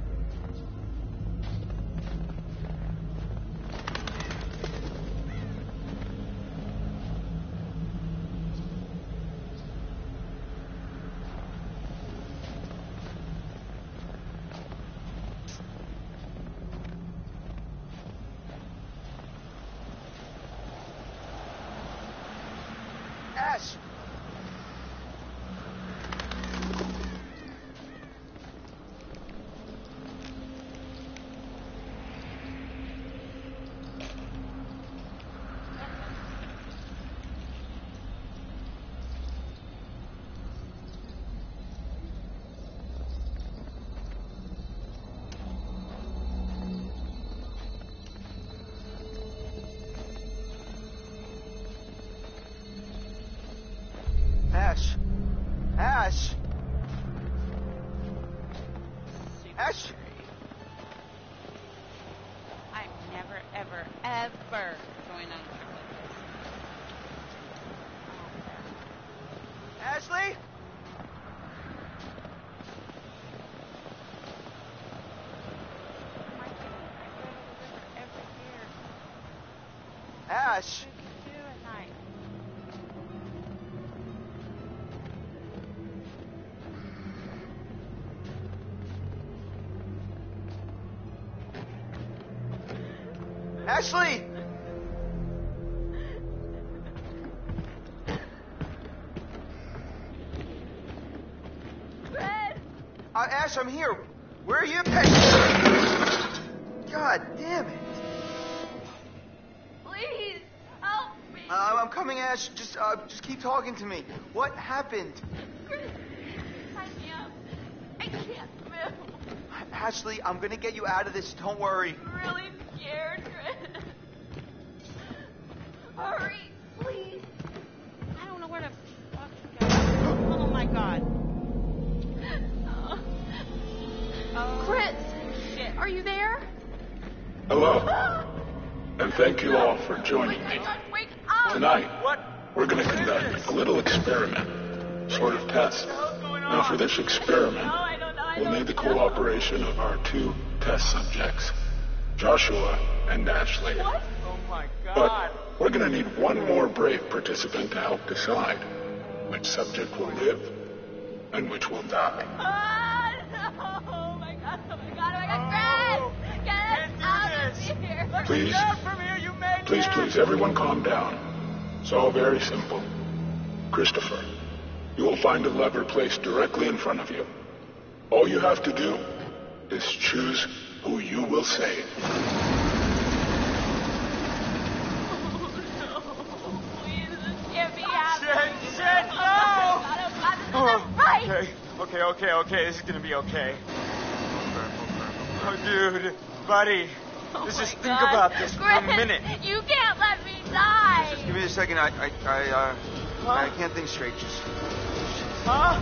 Ash! Ash. Ash. Ash. I'm never, ever, ever going on a trip like this. Ashley? My goodness, I go to the river every year. Ash. What do you do at night? Ashley! Fred! Uh, Ash, I'm here. Where are you? God damn it. Please, help me. Uh, I'm coming, Ash. Just, uh, just keep talking to me. What happened? Chris, tie me up. I can't move. Ashley, I'm gonna get you out of this. Don't worry. I'm really scared, Chris. Hurry, please. I don't know where to fucking go. Oh my god. Oh. Oh, Chris, shit. are you there? Hello, and thank you all for joining me. Wake up! Tonight, What? we're going to conduct a little experiment, sort of test. Now, for this experiment, No, I don't know. I we'll don't need the know. cooperation of our two test subjects, Joshua and Ashley. What? Oh my But God. we're going to need one more brave participant to help decide which subject will live and which will die. Ah, no. Oh my god, oh my god, oh my god, Chris! Get us out of here! Please, From here, you made please, please, everyone calm down. It's all very simple. Christopher, you will find a lever placed directly in front of you. All you have to do is choose who you will save. Can't be happening. Shit, shit, no! Oh god, oh god, this isn't right! Okay, okay, okay, okay. This is gonna be okay. Oh, dude, buddy. Oh Let's my just think God. about this for a Chris, minute. You can't let me die! Just give me a second. I, I, I, uh, I can't think straight. Just. Huh?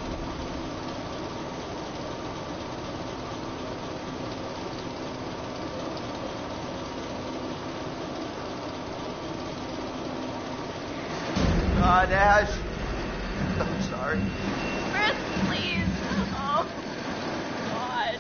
God, Ash. I'm sorry. Chris, please. Oh, God.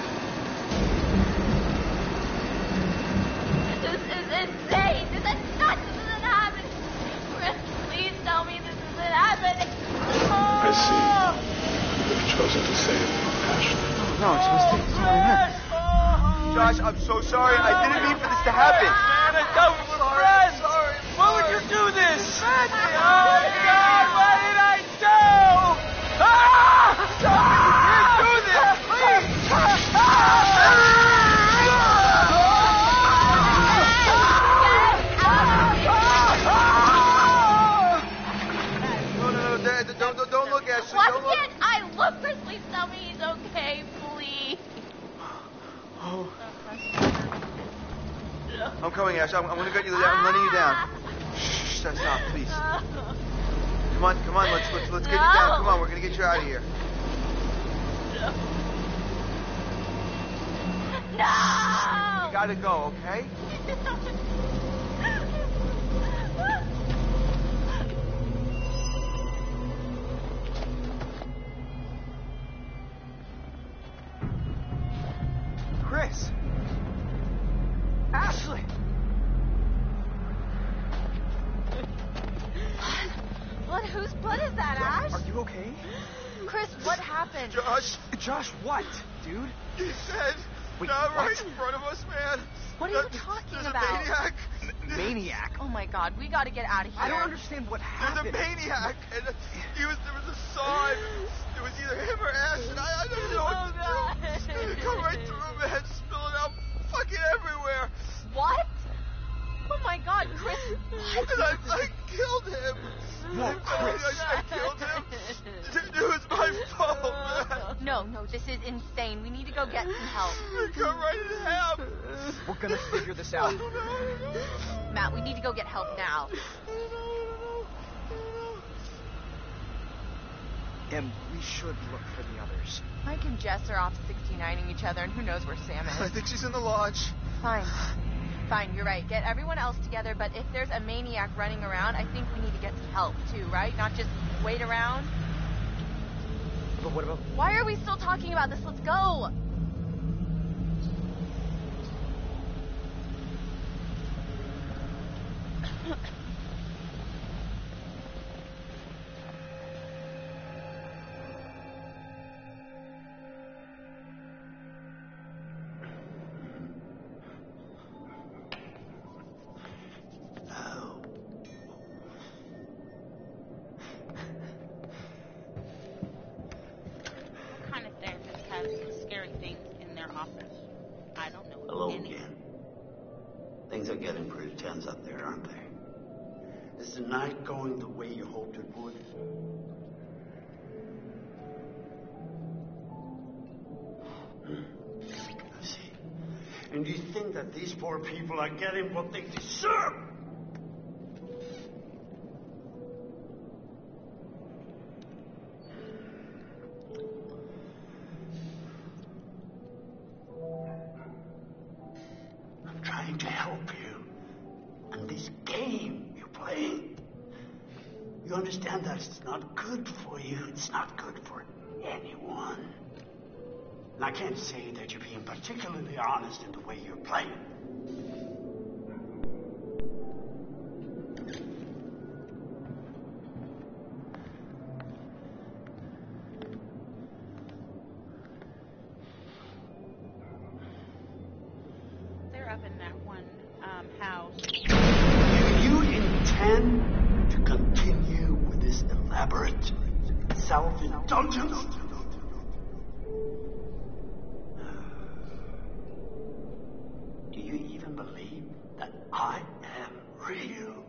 This is insane. This is nuts. This isn't happening. Chris, please tell me this isn't happening. Oh. I see. You've chosen to save Ashley. No, it's a mistake. It's all I meant. Josh, I'm so sorry. I didn't mean for this to happen. Man, I don't. Sorry. Sorry. Why would you do this? Oh my God! What did I do? Ah! You can't do this, please. No, no, no! Don't, don't, don't look, Ashley. Why Don't look. can't I look? Chris, please tell me he's okay, please. Oh. I'm coming, Ash. I'm, I'm gonna get you down. I'm letting you down. Shh, stop, stop, please. Come on, come on. Let's let's let's get you down. Come on, we're gonna get you out of here. No! You gotta go, okay? Chris! Ashley! Blood? Whose blood is that, Ash? Are you okay? Chris, what happened? Josh! Josh, what, dude? He said, Wait, not what? right in front of us, man. What are you There's- talking there's about? a maniac. M- maniac? Oh my god, we gotta get out of here. I don't understand what happened. There's a maniac, and he was there was a sign. It was either him or Ash, and I, I don't know what Oh, to God. do. It come right through, man, spilling out fucking everywhere. What? Oh my god, Chris. What? And I, I killed him. No, I, Chris. I, I killed him. It, it was my fault, man. No, no, this is insane. We need to go get some help. It come right in half. We're gonna figure this out. Matt, we need to go get help now. And we should look for the others. Mike and Jess are off sixty-nining each other, and who knows where Sam I is. think she's in the lodge. Fine. Fine, you're right. Get everyone else together, but if there's a maniac running around, I think we need to get some help, too, right? Not just wait around. But what about... Why are we still talking about this? Let's go! Oh. What kind of therapist has scary things in their office? I don't know. Hello any. again. Things are getting pretty tense up there, aren't they? Is the night going the way you hoped it would? Hmm. I see. And do you think that these poor people are getting what they deserve? I'm trying to help you. And this game you're playing, you understand that it's not good for you. It's not good for anyone. And I can't say that you're being particularly honest in the way you're playing. They're up in that one um, house. Do you intend to continue with this elaborate self-indulgence? Do you even believe that I am real?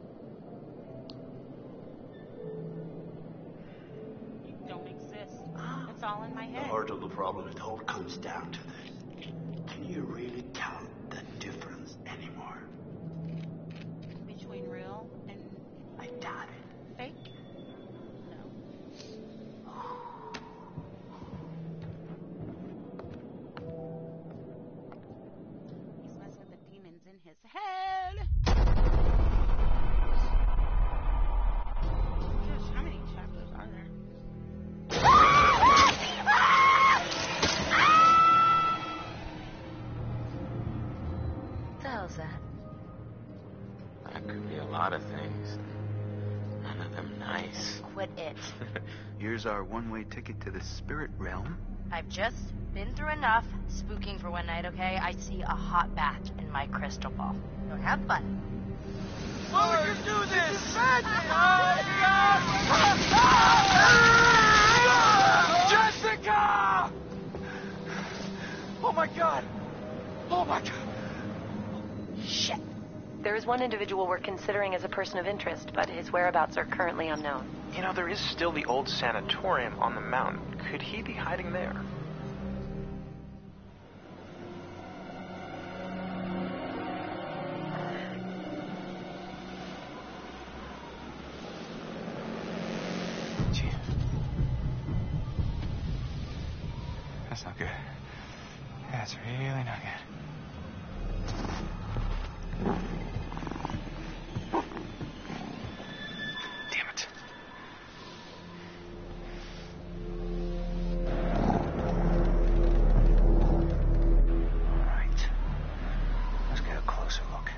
You don't exist. It's all in my The head. heart of the problem, it all comes down to this. Can you really tell the difference anymore? Between real and I doubt it. fake? No. He's messing with the demons in his head. Gosh, how many chapters are there? What the hell's that? That could be a lot of things. None of them nice. Quit it. Here's our one-way ticket to the spirit realm. I've just been through enough spooking for one night, okay? I see a hot bath in my crystal ball. So have fun. Why would you do this? Jessica! Oh my god! Oh my god! Shit. There is one individual we're considering as a person of interest, but his whereabouts are currently unknown. You know, there is still the old sanatorium on the mountain. Could he be hiding there? That's not good. That's really not good. Damn it. All right. Let's get a closer look.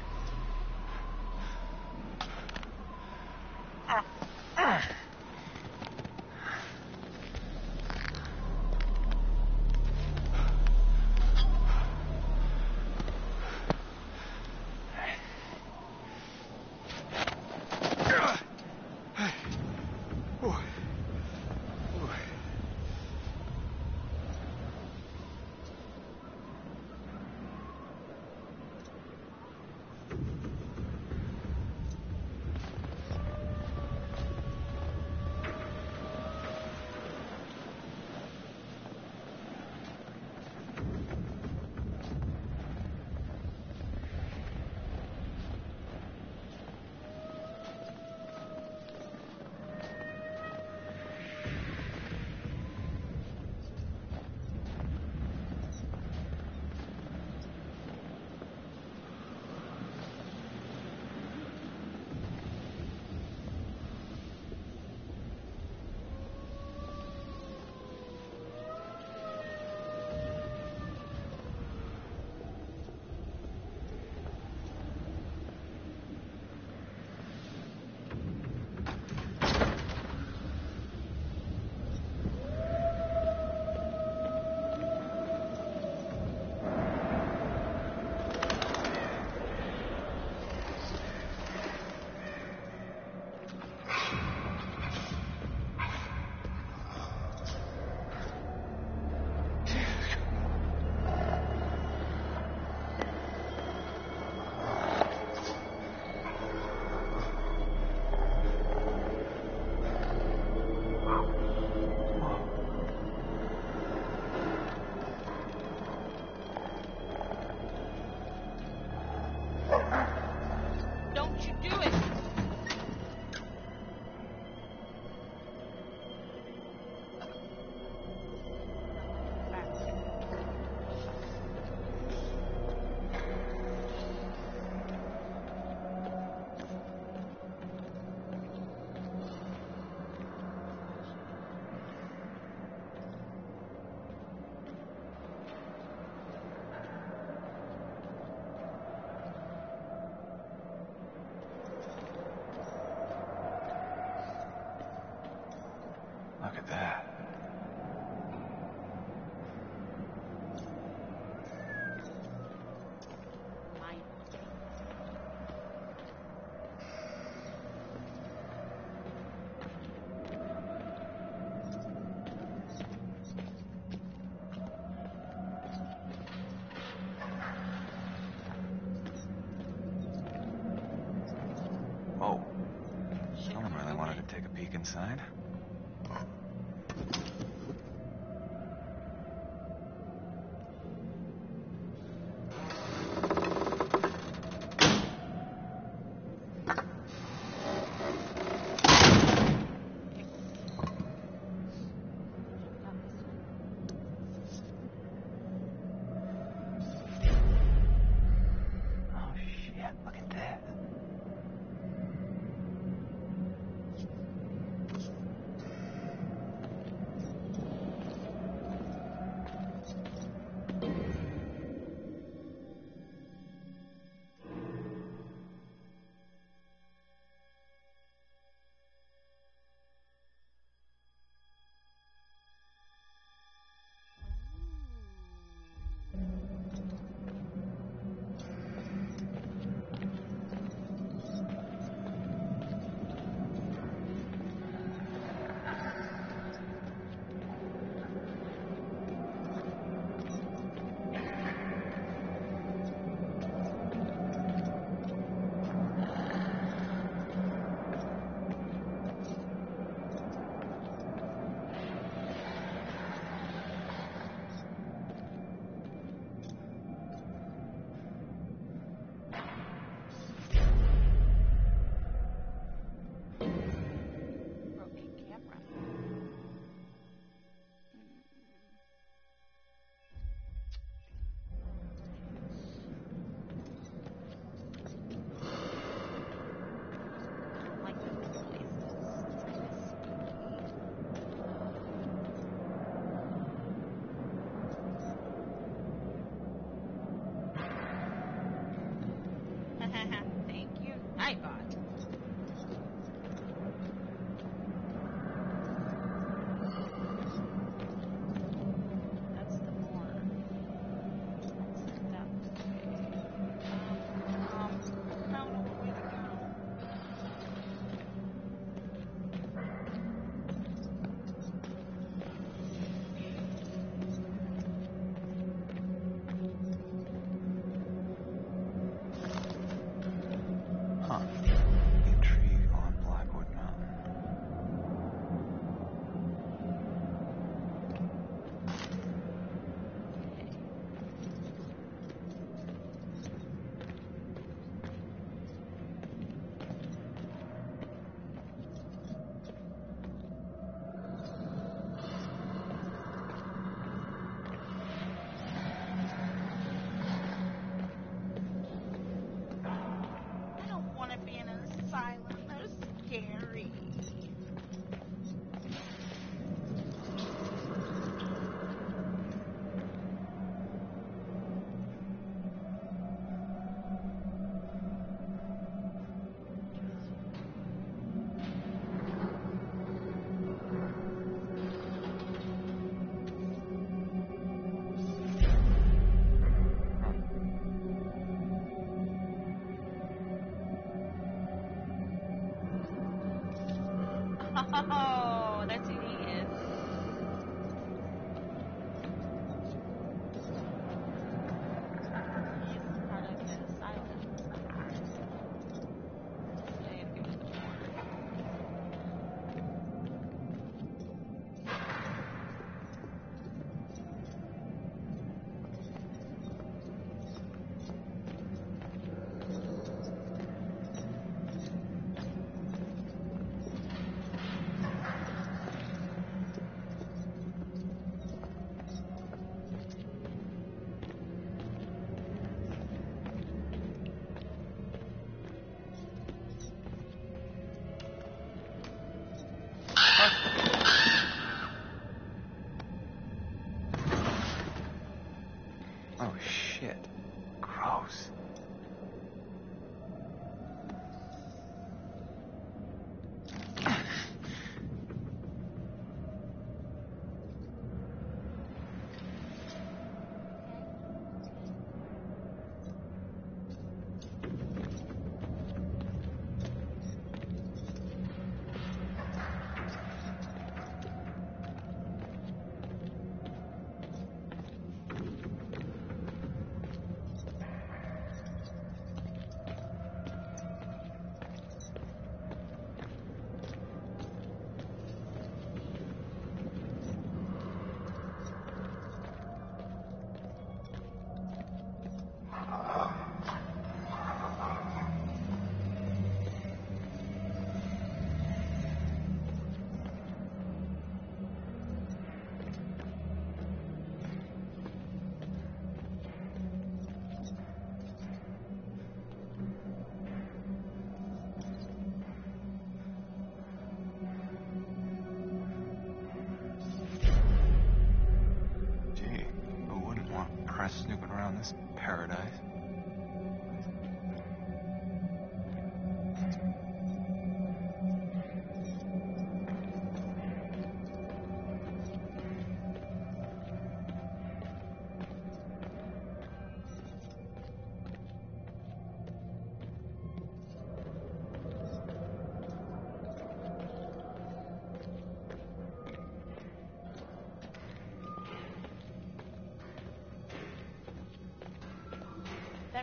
Look at that. Whoa. Someone really wanted to take a peek inside.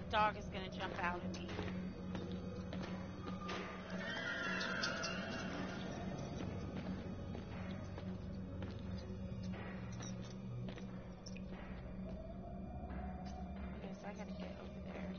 dog is gonna jump out at me. Okay, so I gotta get over there.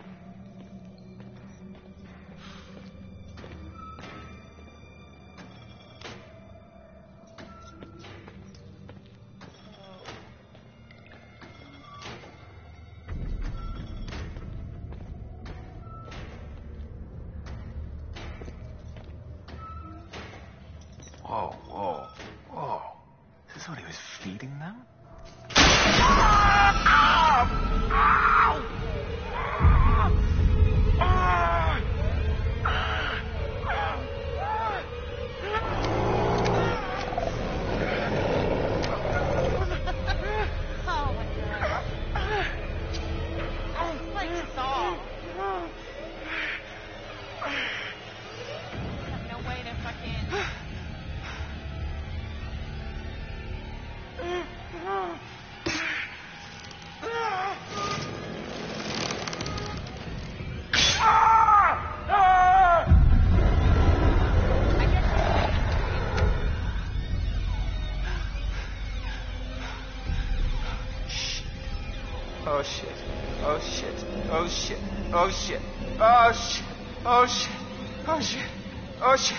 Whoa, whoa, whoa. Is this what he was feeding them? Oh my god. It's like Saw. I have no way to fucking... Oh shit. Oh shit. Oh shit. Oh shit. Oh shit. Oh shit. Oh shit. Oh shit.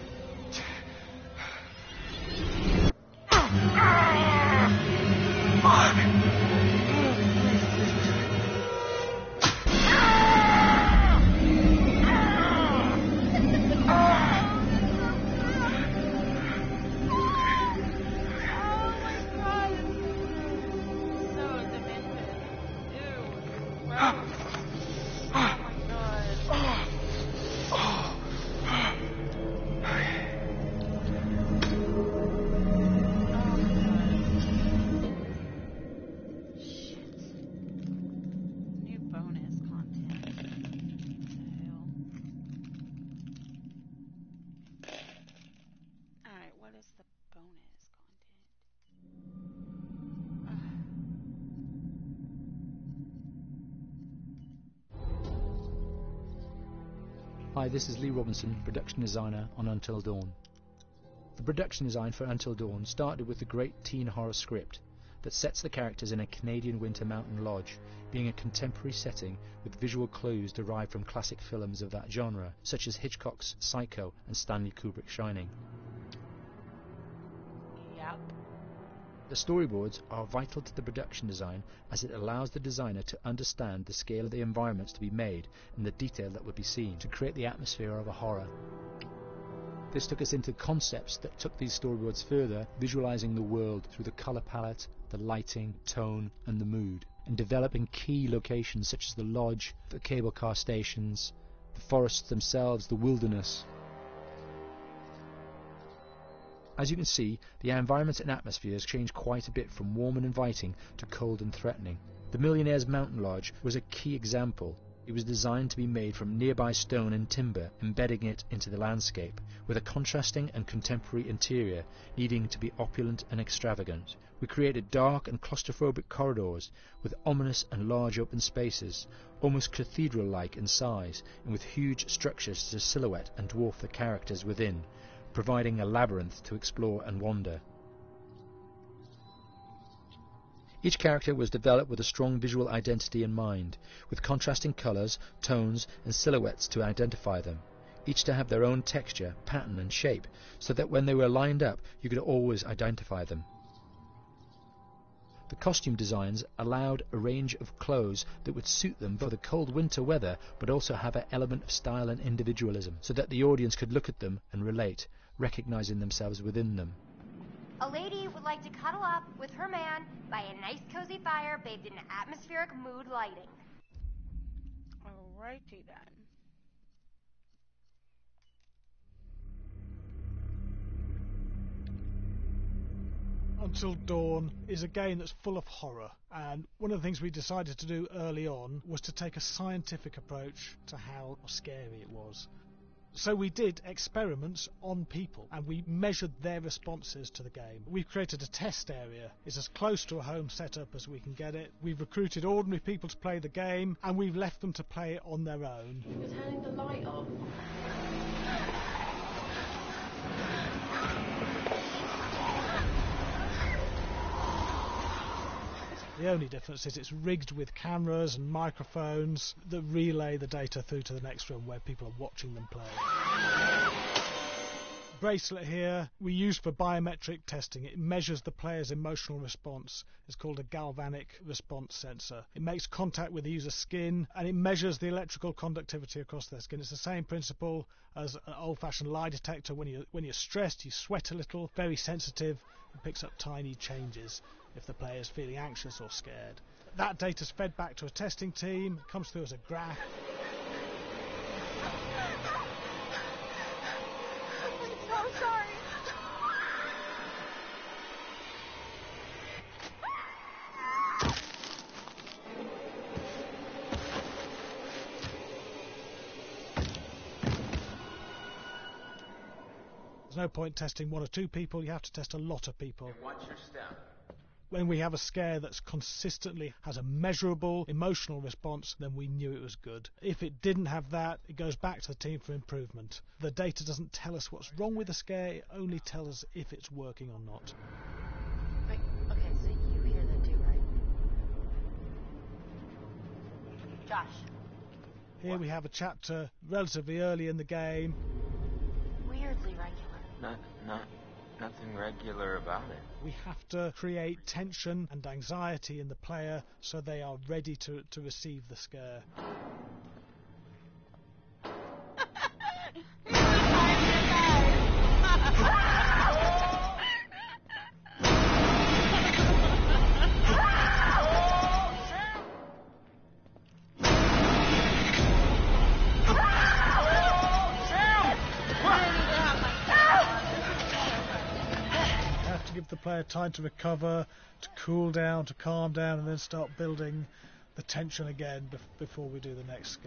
Hi, this is Lee Robinson, production designer on Until Dawn. The production design for Until Dawn started with the great teen horror script that sets the characters in a Canadian winter mountain lodge, being a contemporary setting with visual clues derived from classic films of that genre, such as Hitchcock's Psycho and Stanley Kubrick's Shining. Yep. The storyboards are vital to the production design as it allows the designer to understand the scale of the environments to be made and the detail that would be seen to create the atmosphere of a horror. This took us into concepts that took these storyboards further, visualizing the world through the color palette, the lighting, tone and the mood, and developing key locations such as the lodge, the cable car stations, the forests themselves, the wilderness. As you can see, the environments and atmospheres change quite a bit from warm and inviting to cold and threatening. The Millionaire's Mountain Lodge was a key example. It was designed to be made from nearby stone and timber, embedding it into the landscape, with a contrasting and contemporary interior, needing to be opulent and extravagant. We created dark and claustrophobic corridors, with ominous and large open spaces, almost cathedral-like in size, and with huge structures to silhouette and dwarf the characters within, providing a labyrinth to explore and wander. Each character was developed with a strong visual identity in mind, with contrasting colours, tones and silhouettes to identify them, each to have their own texture, pattern and shape, so that when they were lined up you could always identify them. The costume designs allowed a range of clothes that would suit them for the cold winter weather, but also have an element of style and individualism, so that the audience could look at them and relate, recognizing themselves within them. A lady would like to cuddle up with her man by a nice cozy fire bathed in atmospheric mood lighting. Alrighty then. Until Dawn is a game that's full of horror, and one of the things we decided to do early on was to take a scientific approach to how scary it was. So we did experiments on people, and we measured their responses to the game. We've created a test area. It's as close to a home setup as we can get it. We've recruited ordinary people to play the game, and we've left them to play it on their own. You're turning the light off. The only difference is it's rigged with cameras and microphones that relay the data through to the next room where people are watching them play. Bracelet here we use for biometric testing. It measures the player's emotional response. It's called a galvanic response sensor. It makes contact with the user's skin, and it measures the electrical conductivity across their skin. It's the same principle as an old-fashioned lie detector. When you when you're stressed, you sweat a little. Very sensitive. It picks up tiny changes if the player is feeling anxious or scared. That data's fed back to a testing team, comes through as a graph. I'm so sorry. There's no point testing one or two people, you have to test a lot of people. Watch your step. When we have a scare that's consistently has a measurable emotional response, then we knew it was good. If it didn't have that, it goes back to the team for improvement. The data doesn't tell us what's wrong with the scare, it only tells us if it's working or not. Wait, okay, so you hear that too, right? Josh. Here What? we have a chapter relatively early in the game. Weirdly regular. Not, not, nothing regular about it. We have to create tension and anxiety in the player so they are ready to, to receive the scare. Give the player time to recover, to cool down, to calm down, and then start building the tension again bef before we do the next scare.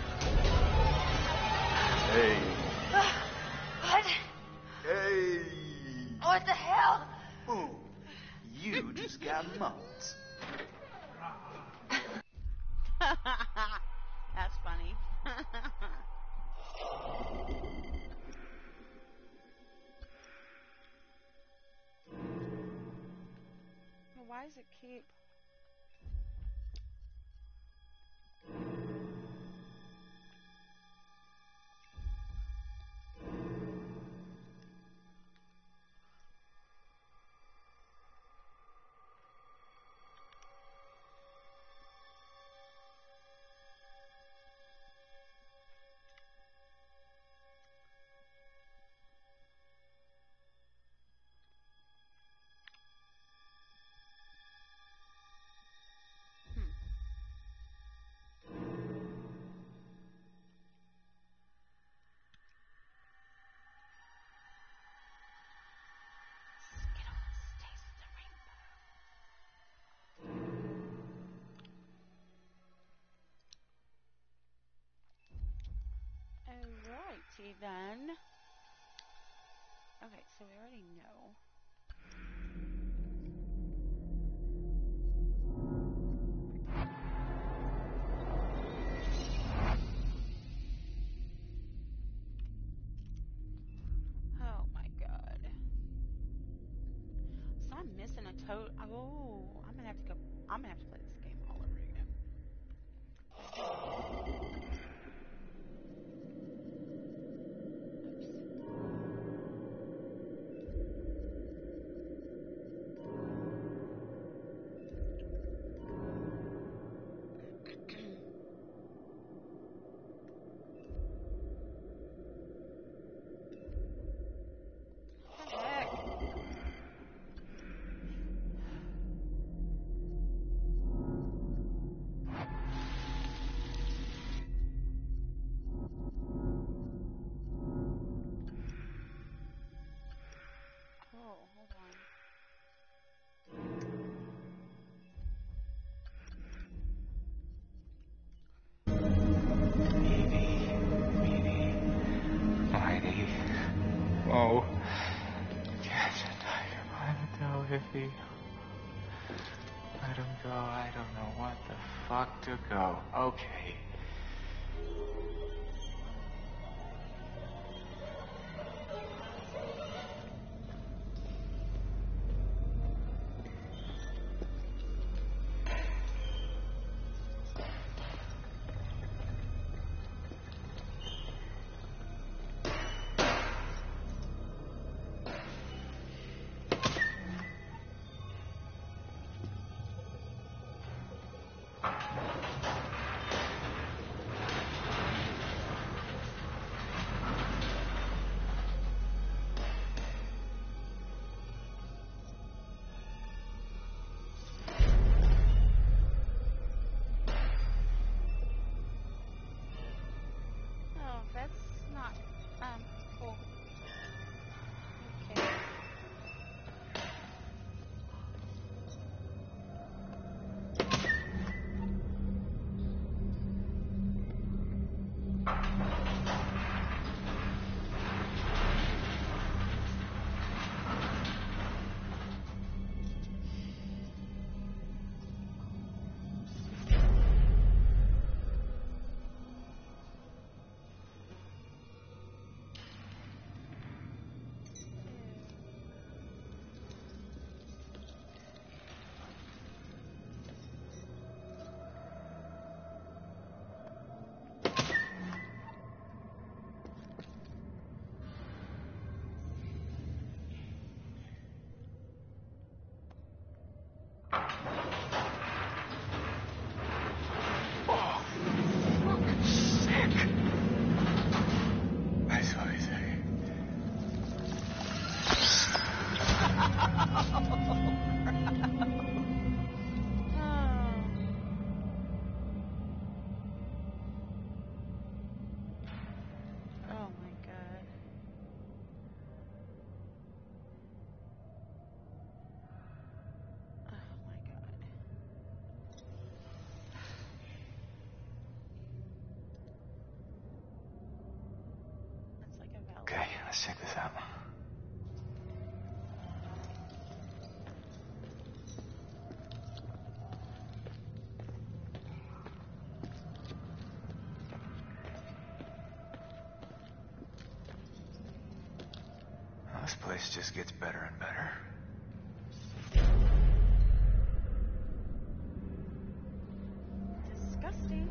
Hey. What? Hey. What the hell? Ooh, you just got mugged. That's funny. Why does it keep... Alrighty then. Okay, so we already know. Oh my god. So I'm missing a toad. Oh, I'm gonna have to go. I'm gonna have to play this game all over again. Heck. Tiffy. Let him go. I don't know what the fuck to go. Okay. Okay, let's check this out. Well, this place just gets better and better. Disgusting.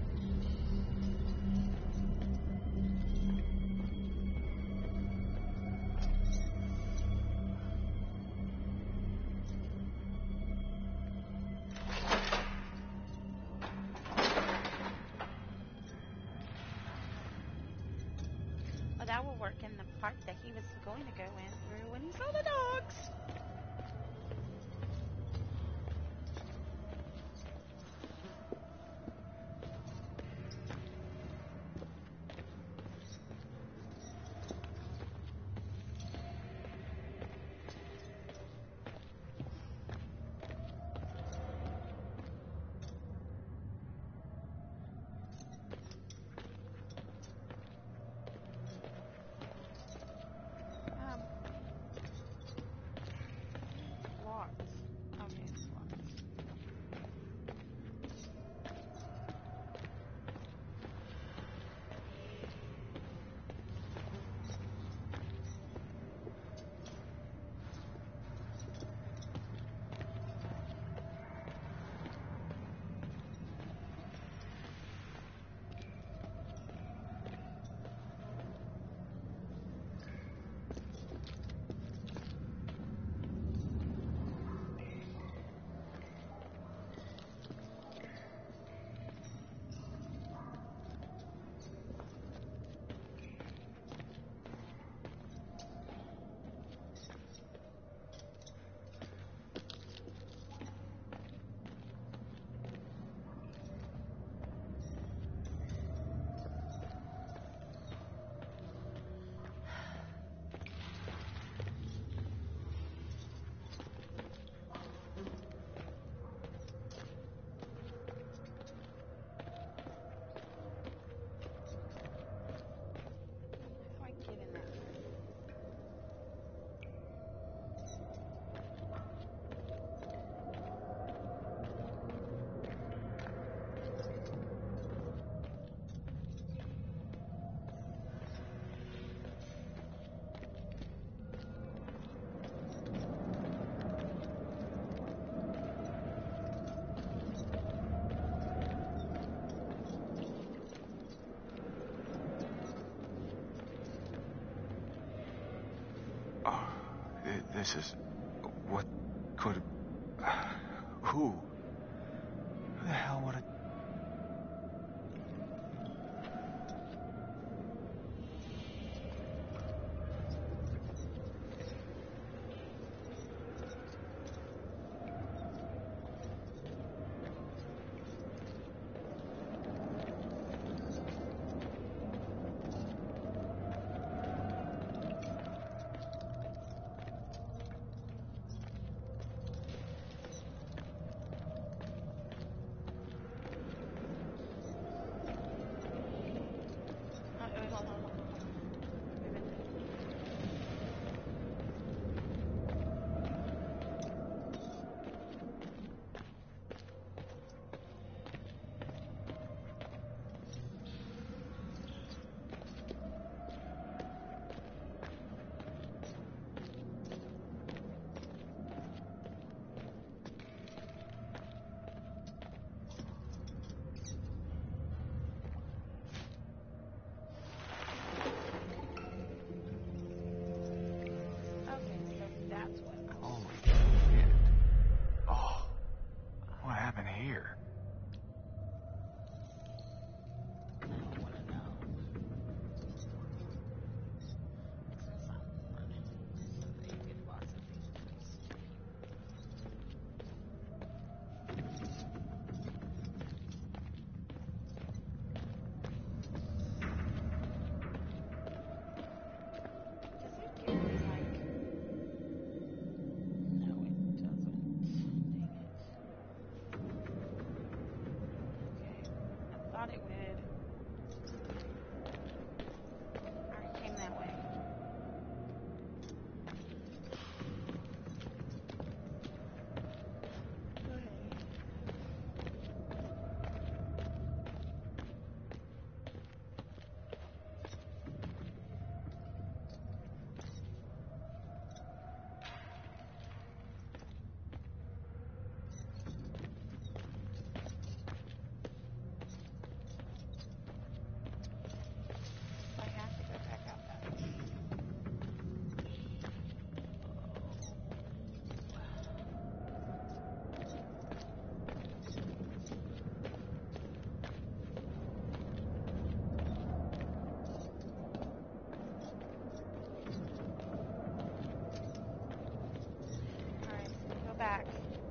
Well, that will work in the part that he was going to go in through when he saw the dogs. Oh, th- this is... What could... Who? Who the hell would it... Back.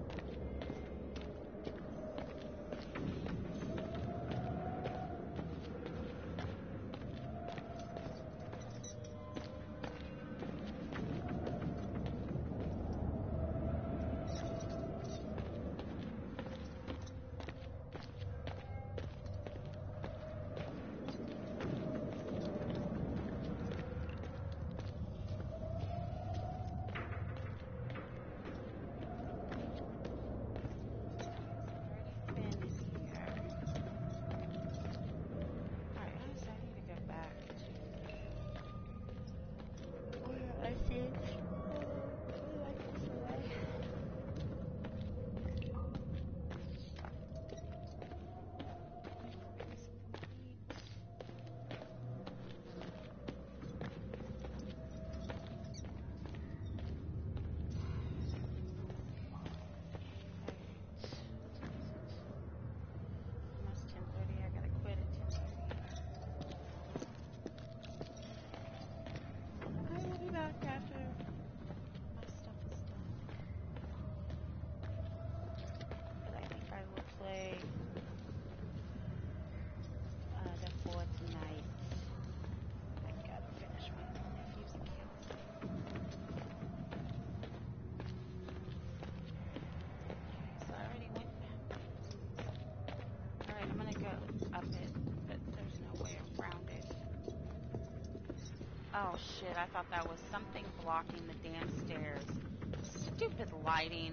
Oh shit, I thought that was something blocking the damn stairs. Stupid lighting.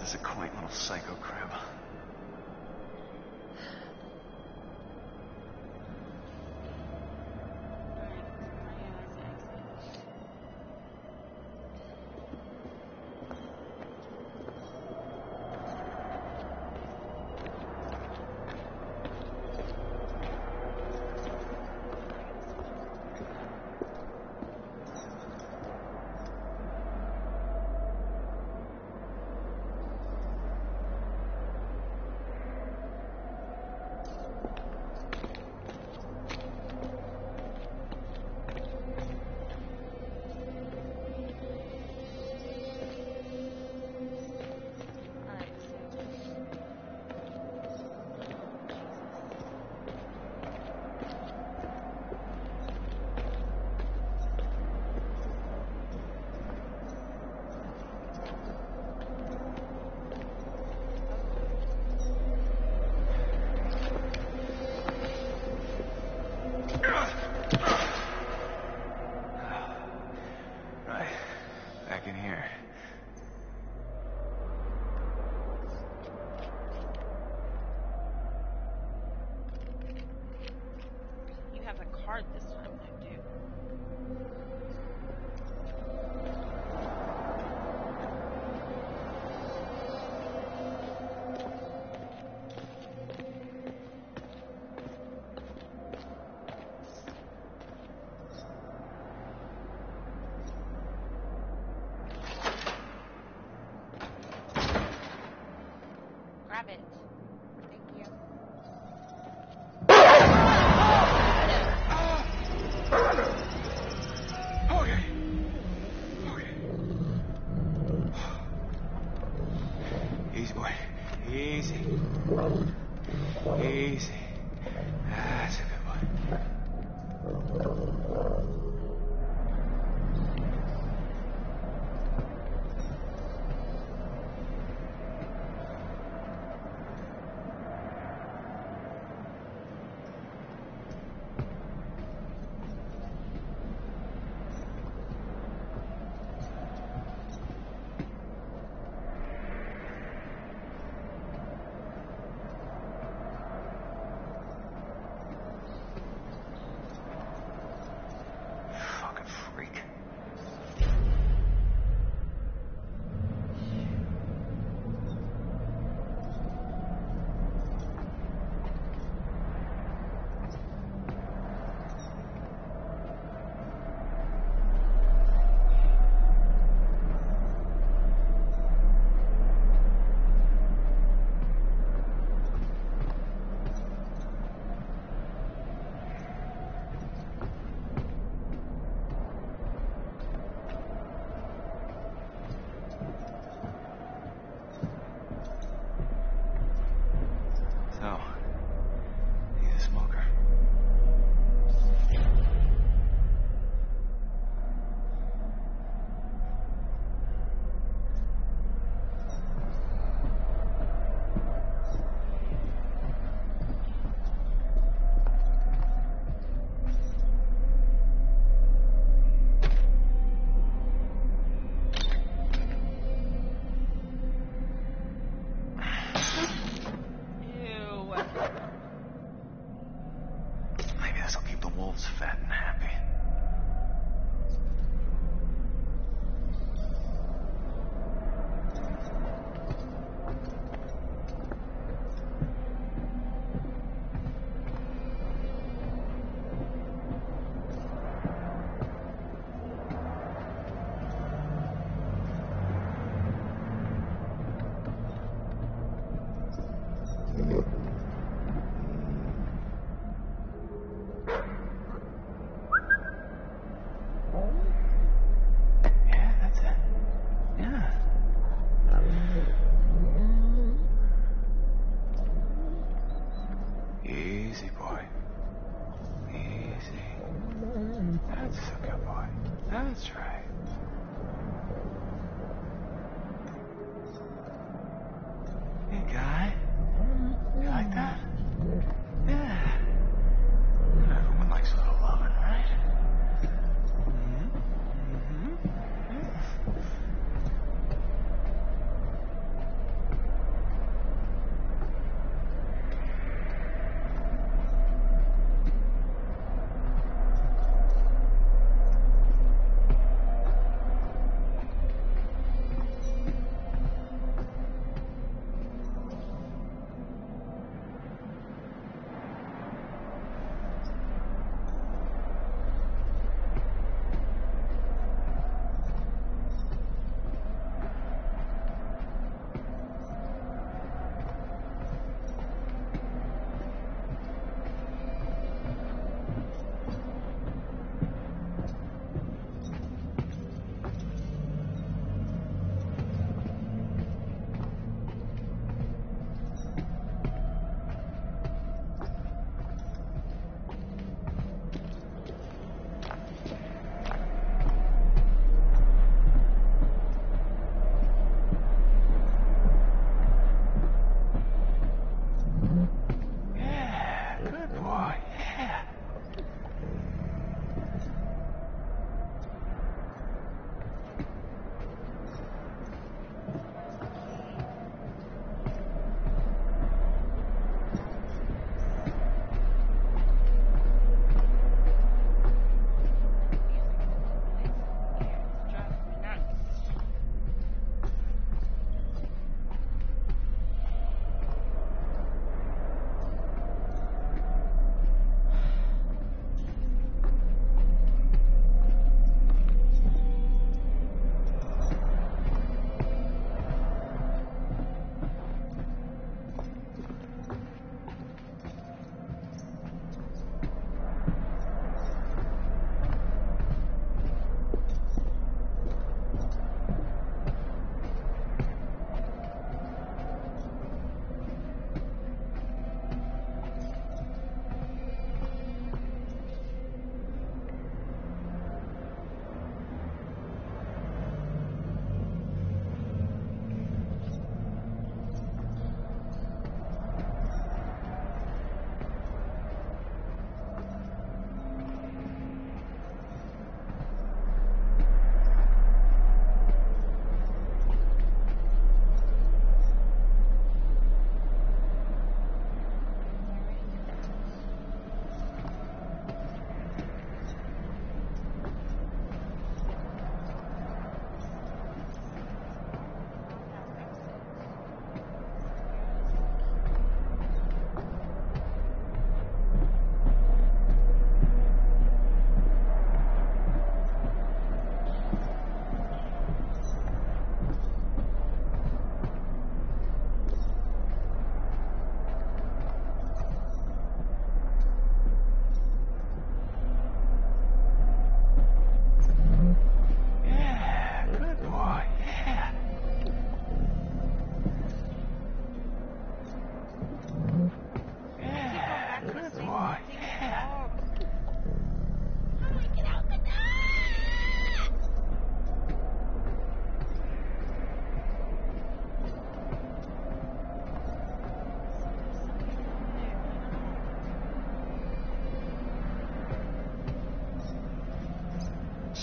is a quaint little psycho crib. This time, I do. Grab it. Thank you. Okay. Okay. Easy, boy. Easy. Easy. That's a good one. So, he's a smoker. Maybe this'll keep the wolves fat and happy.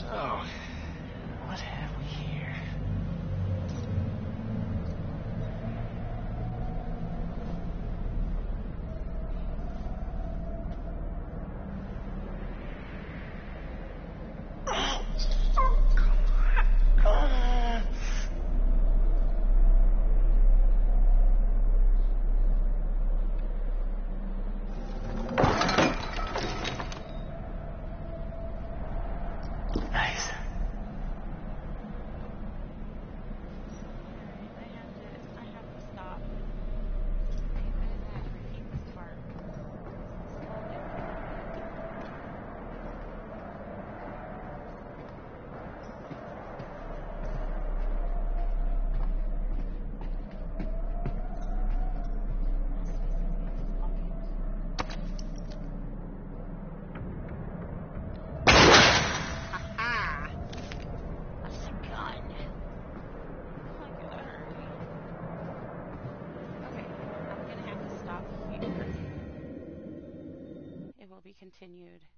So, what have we here? Nice. Continued.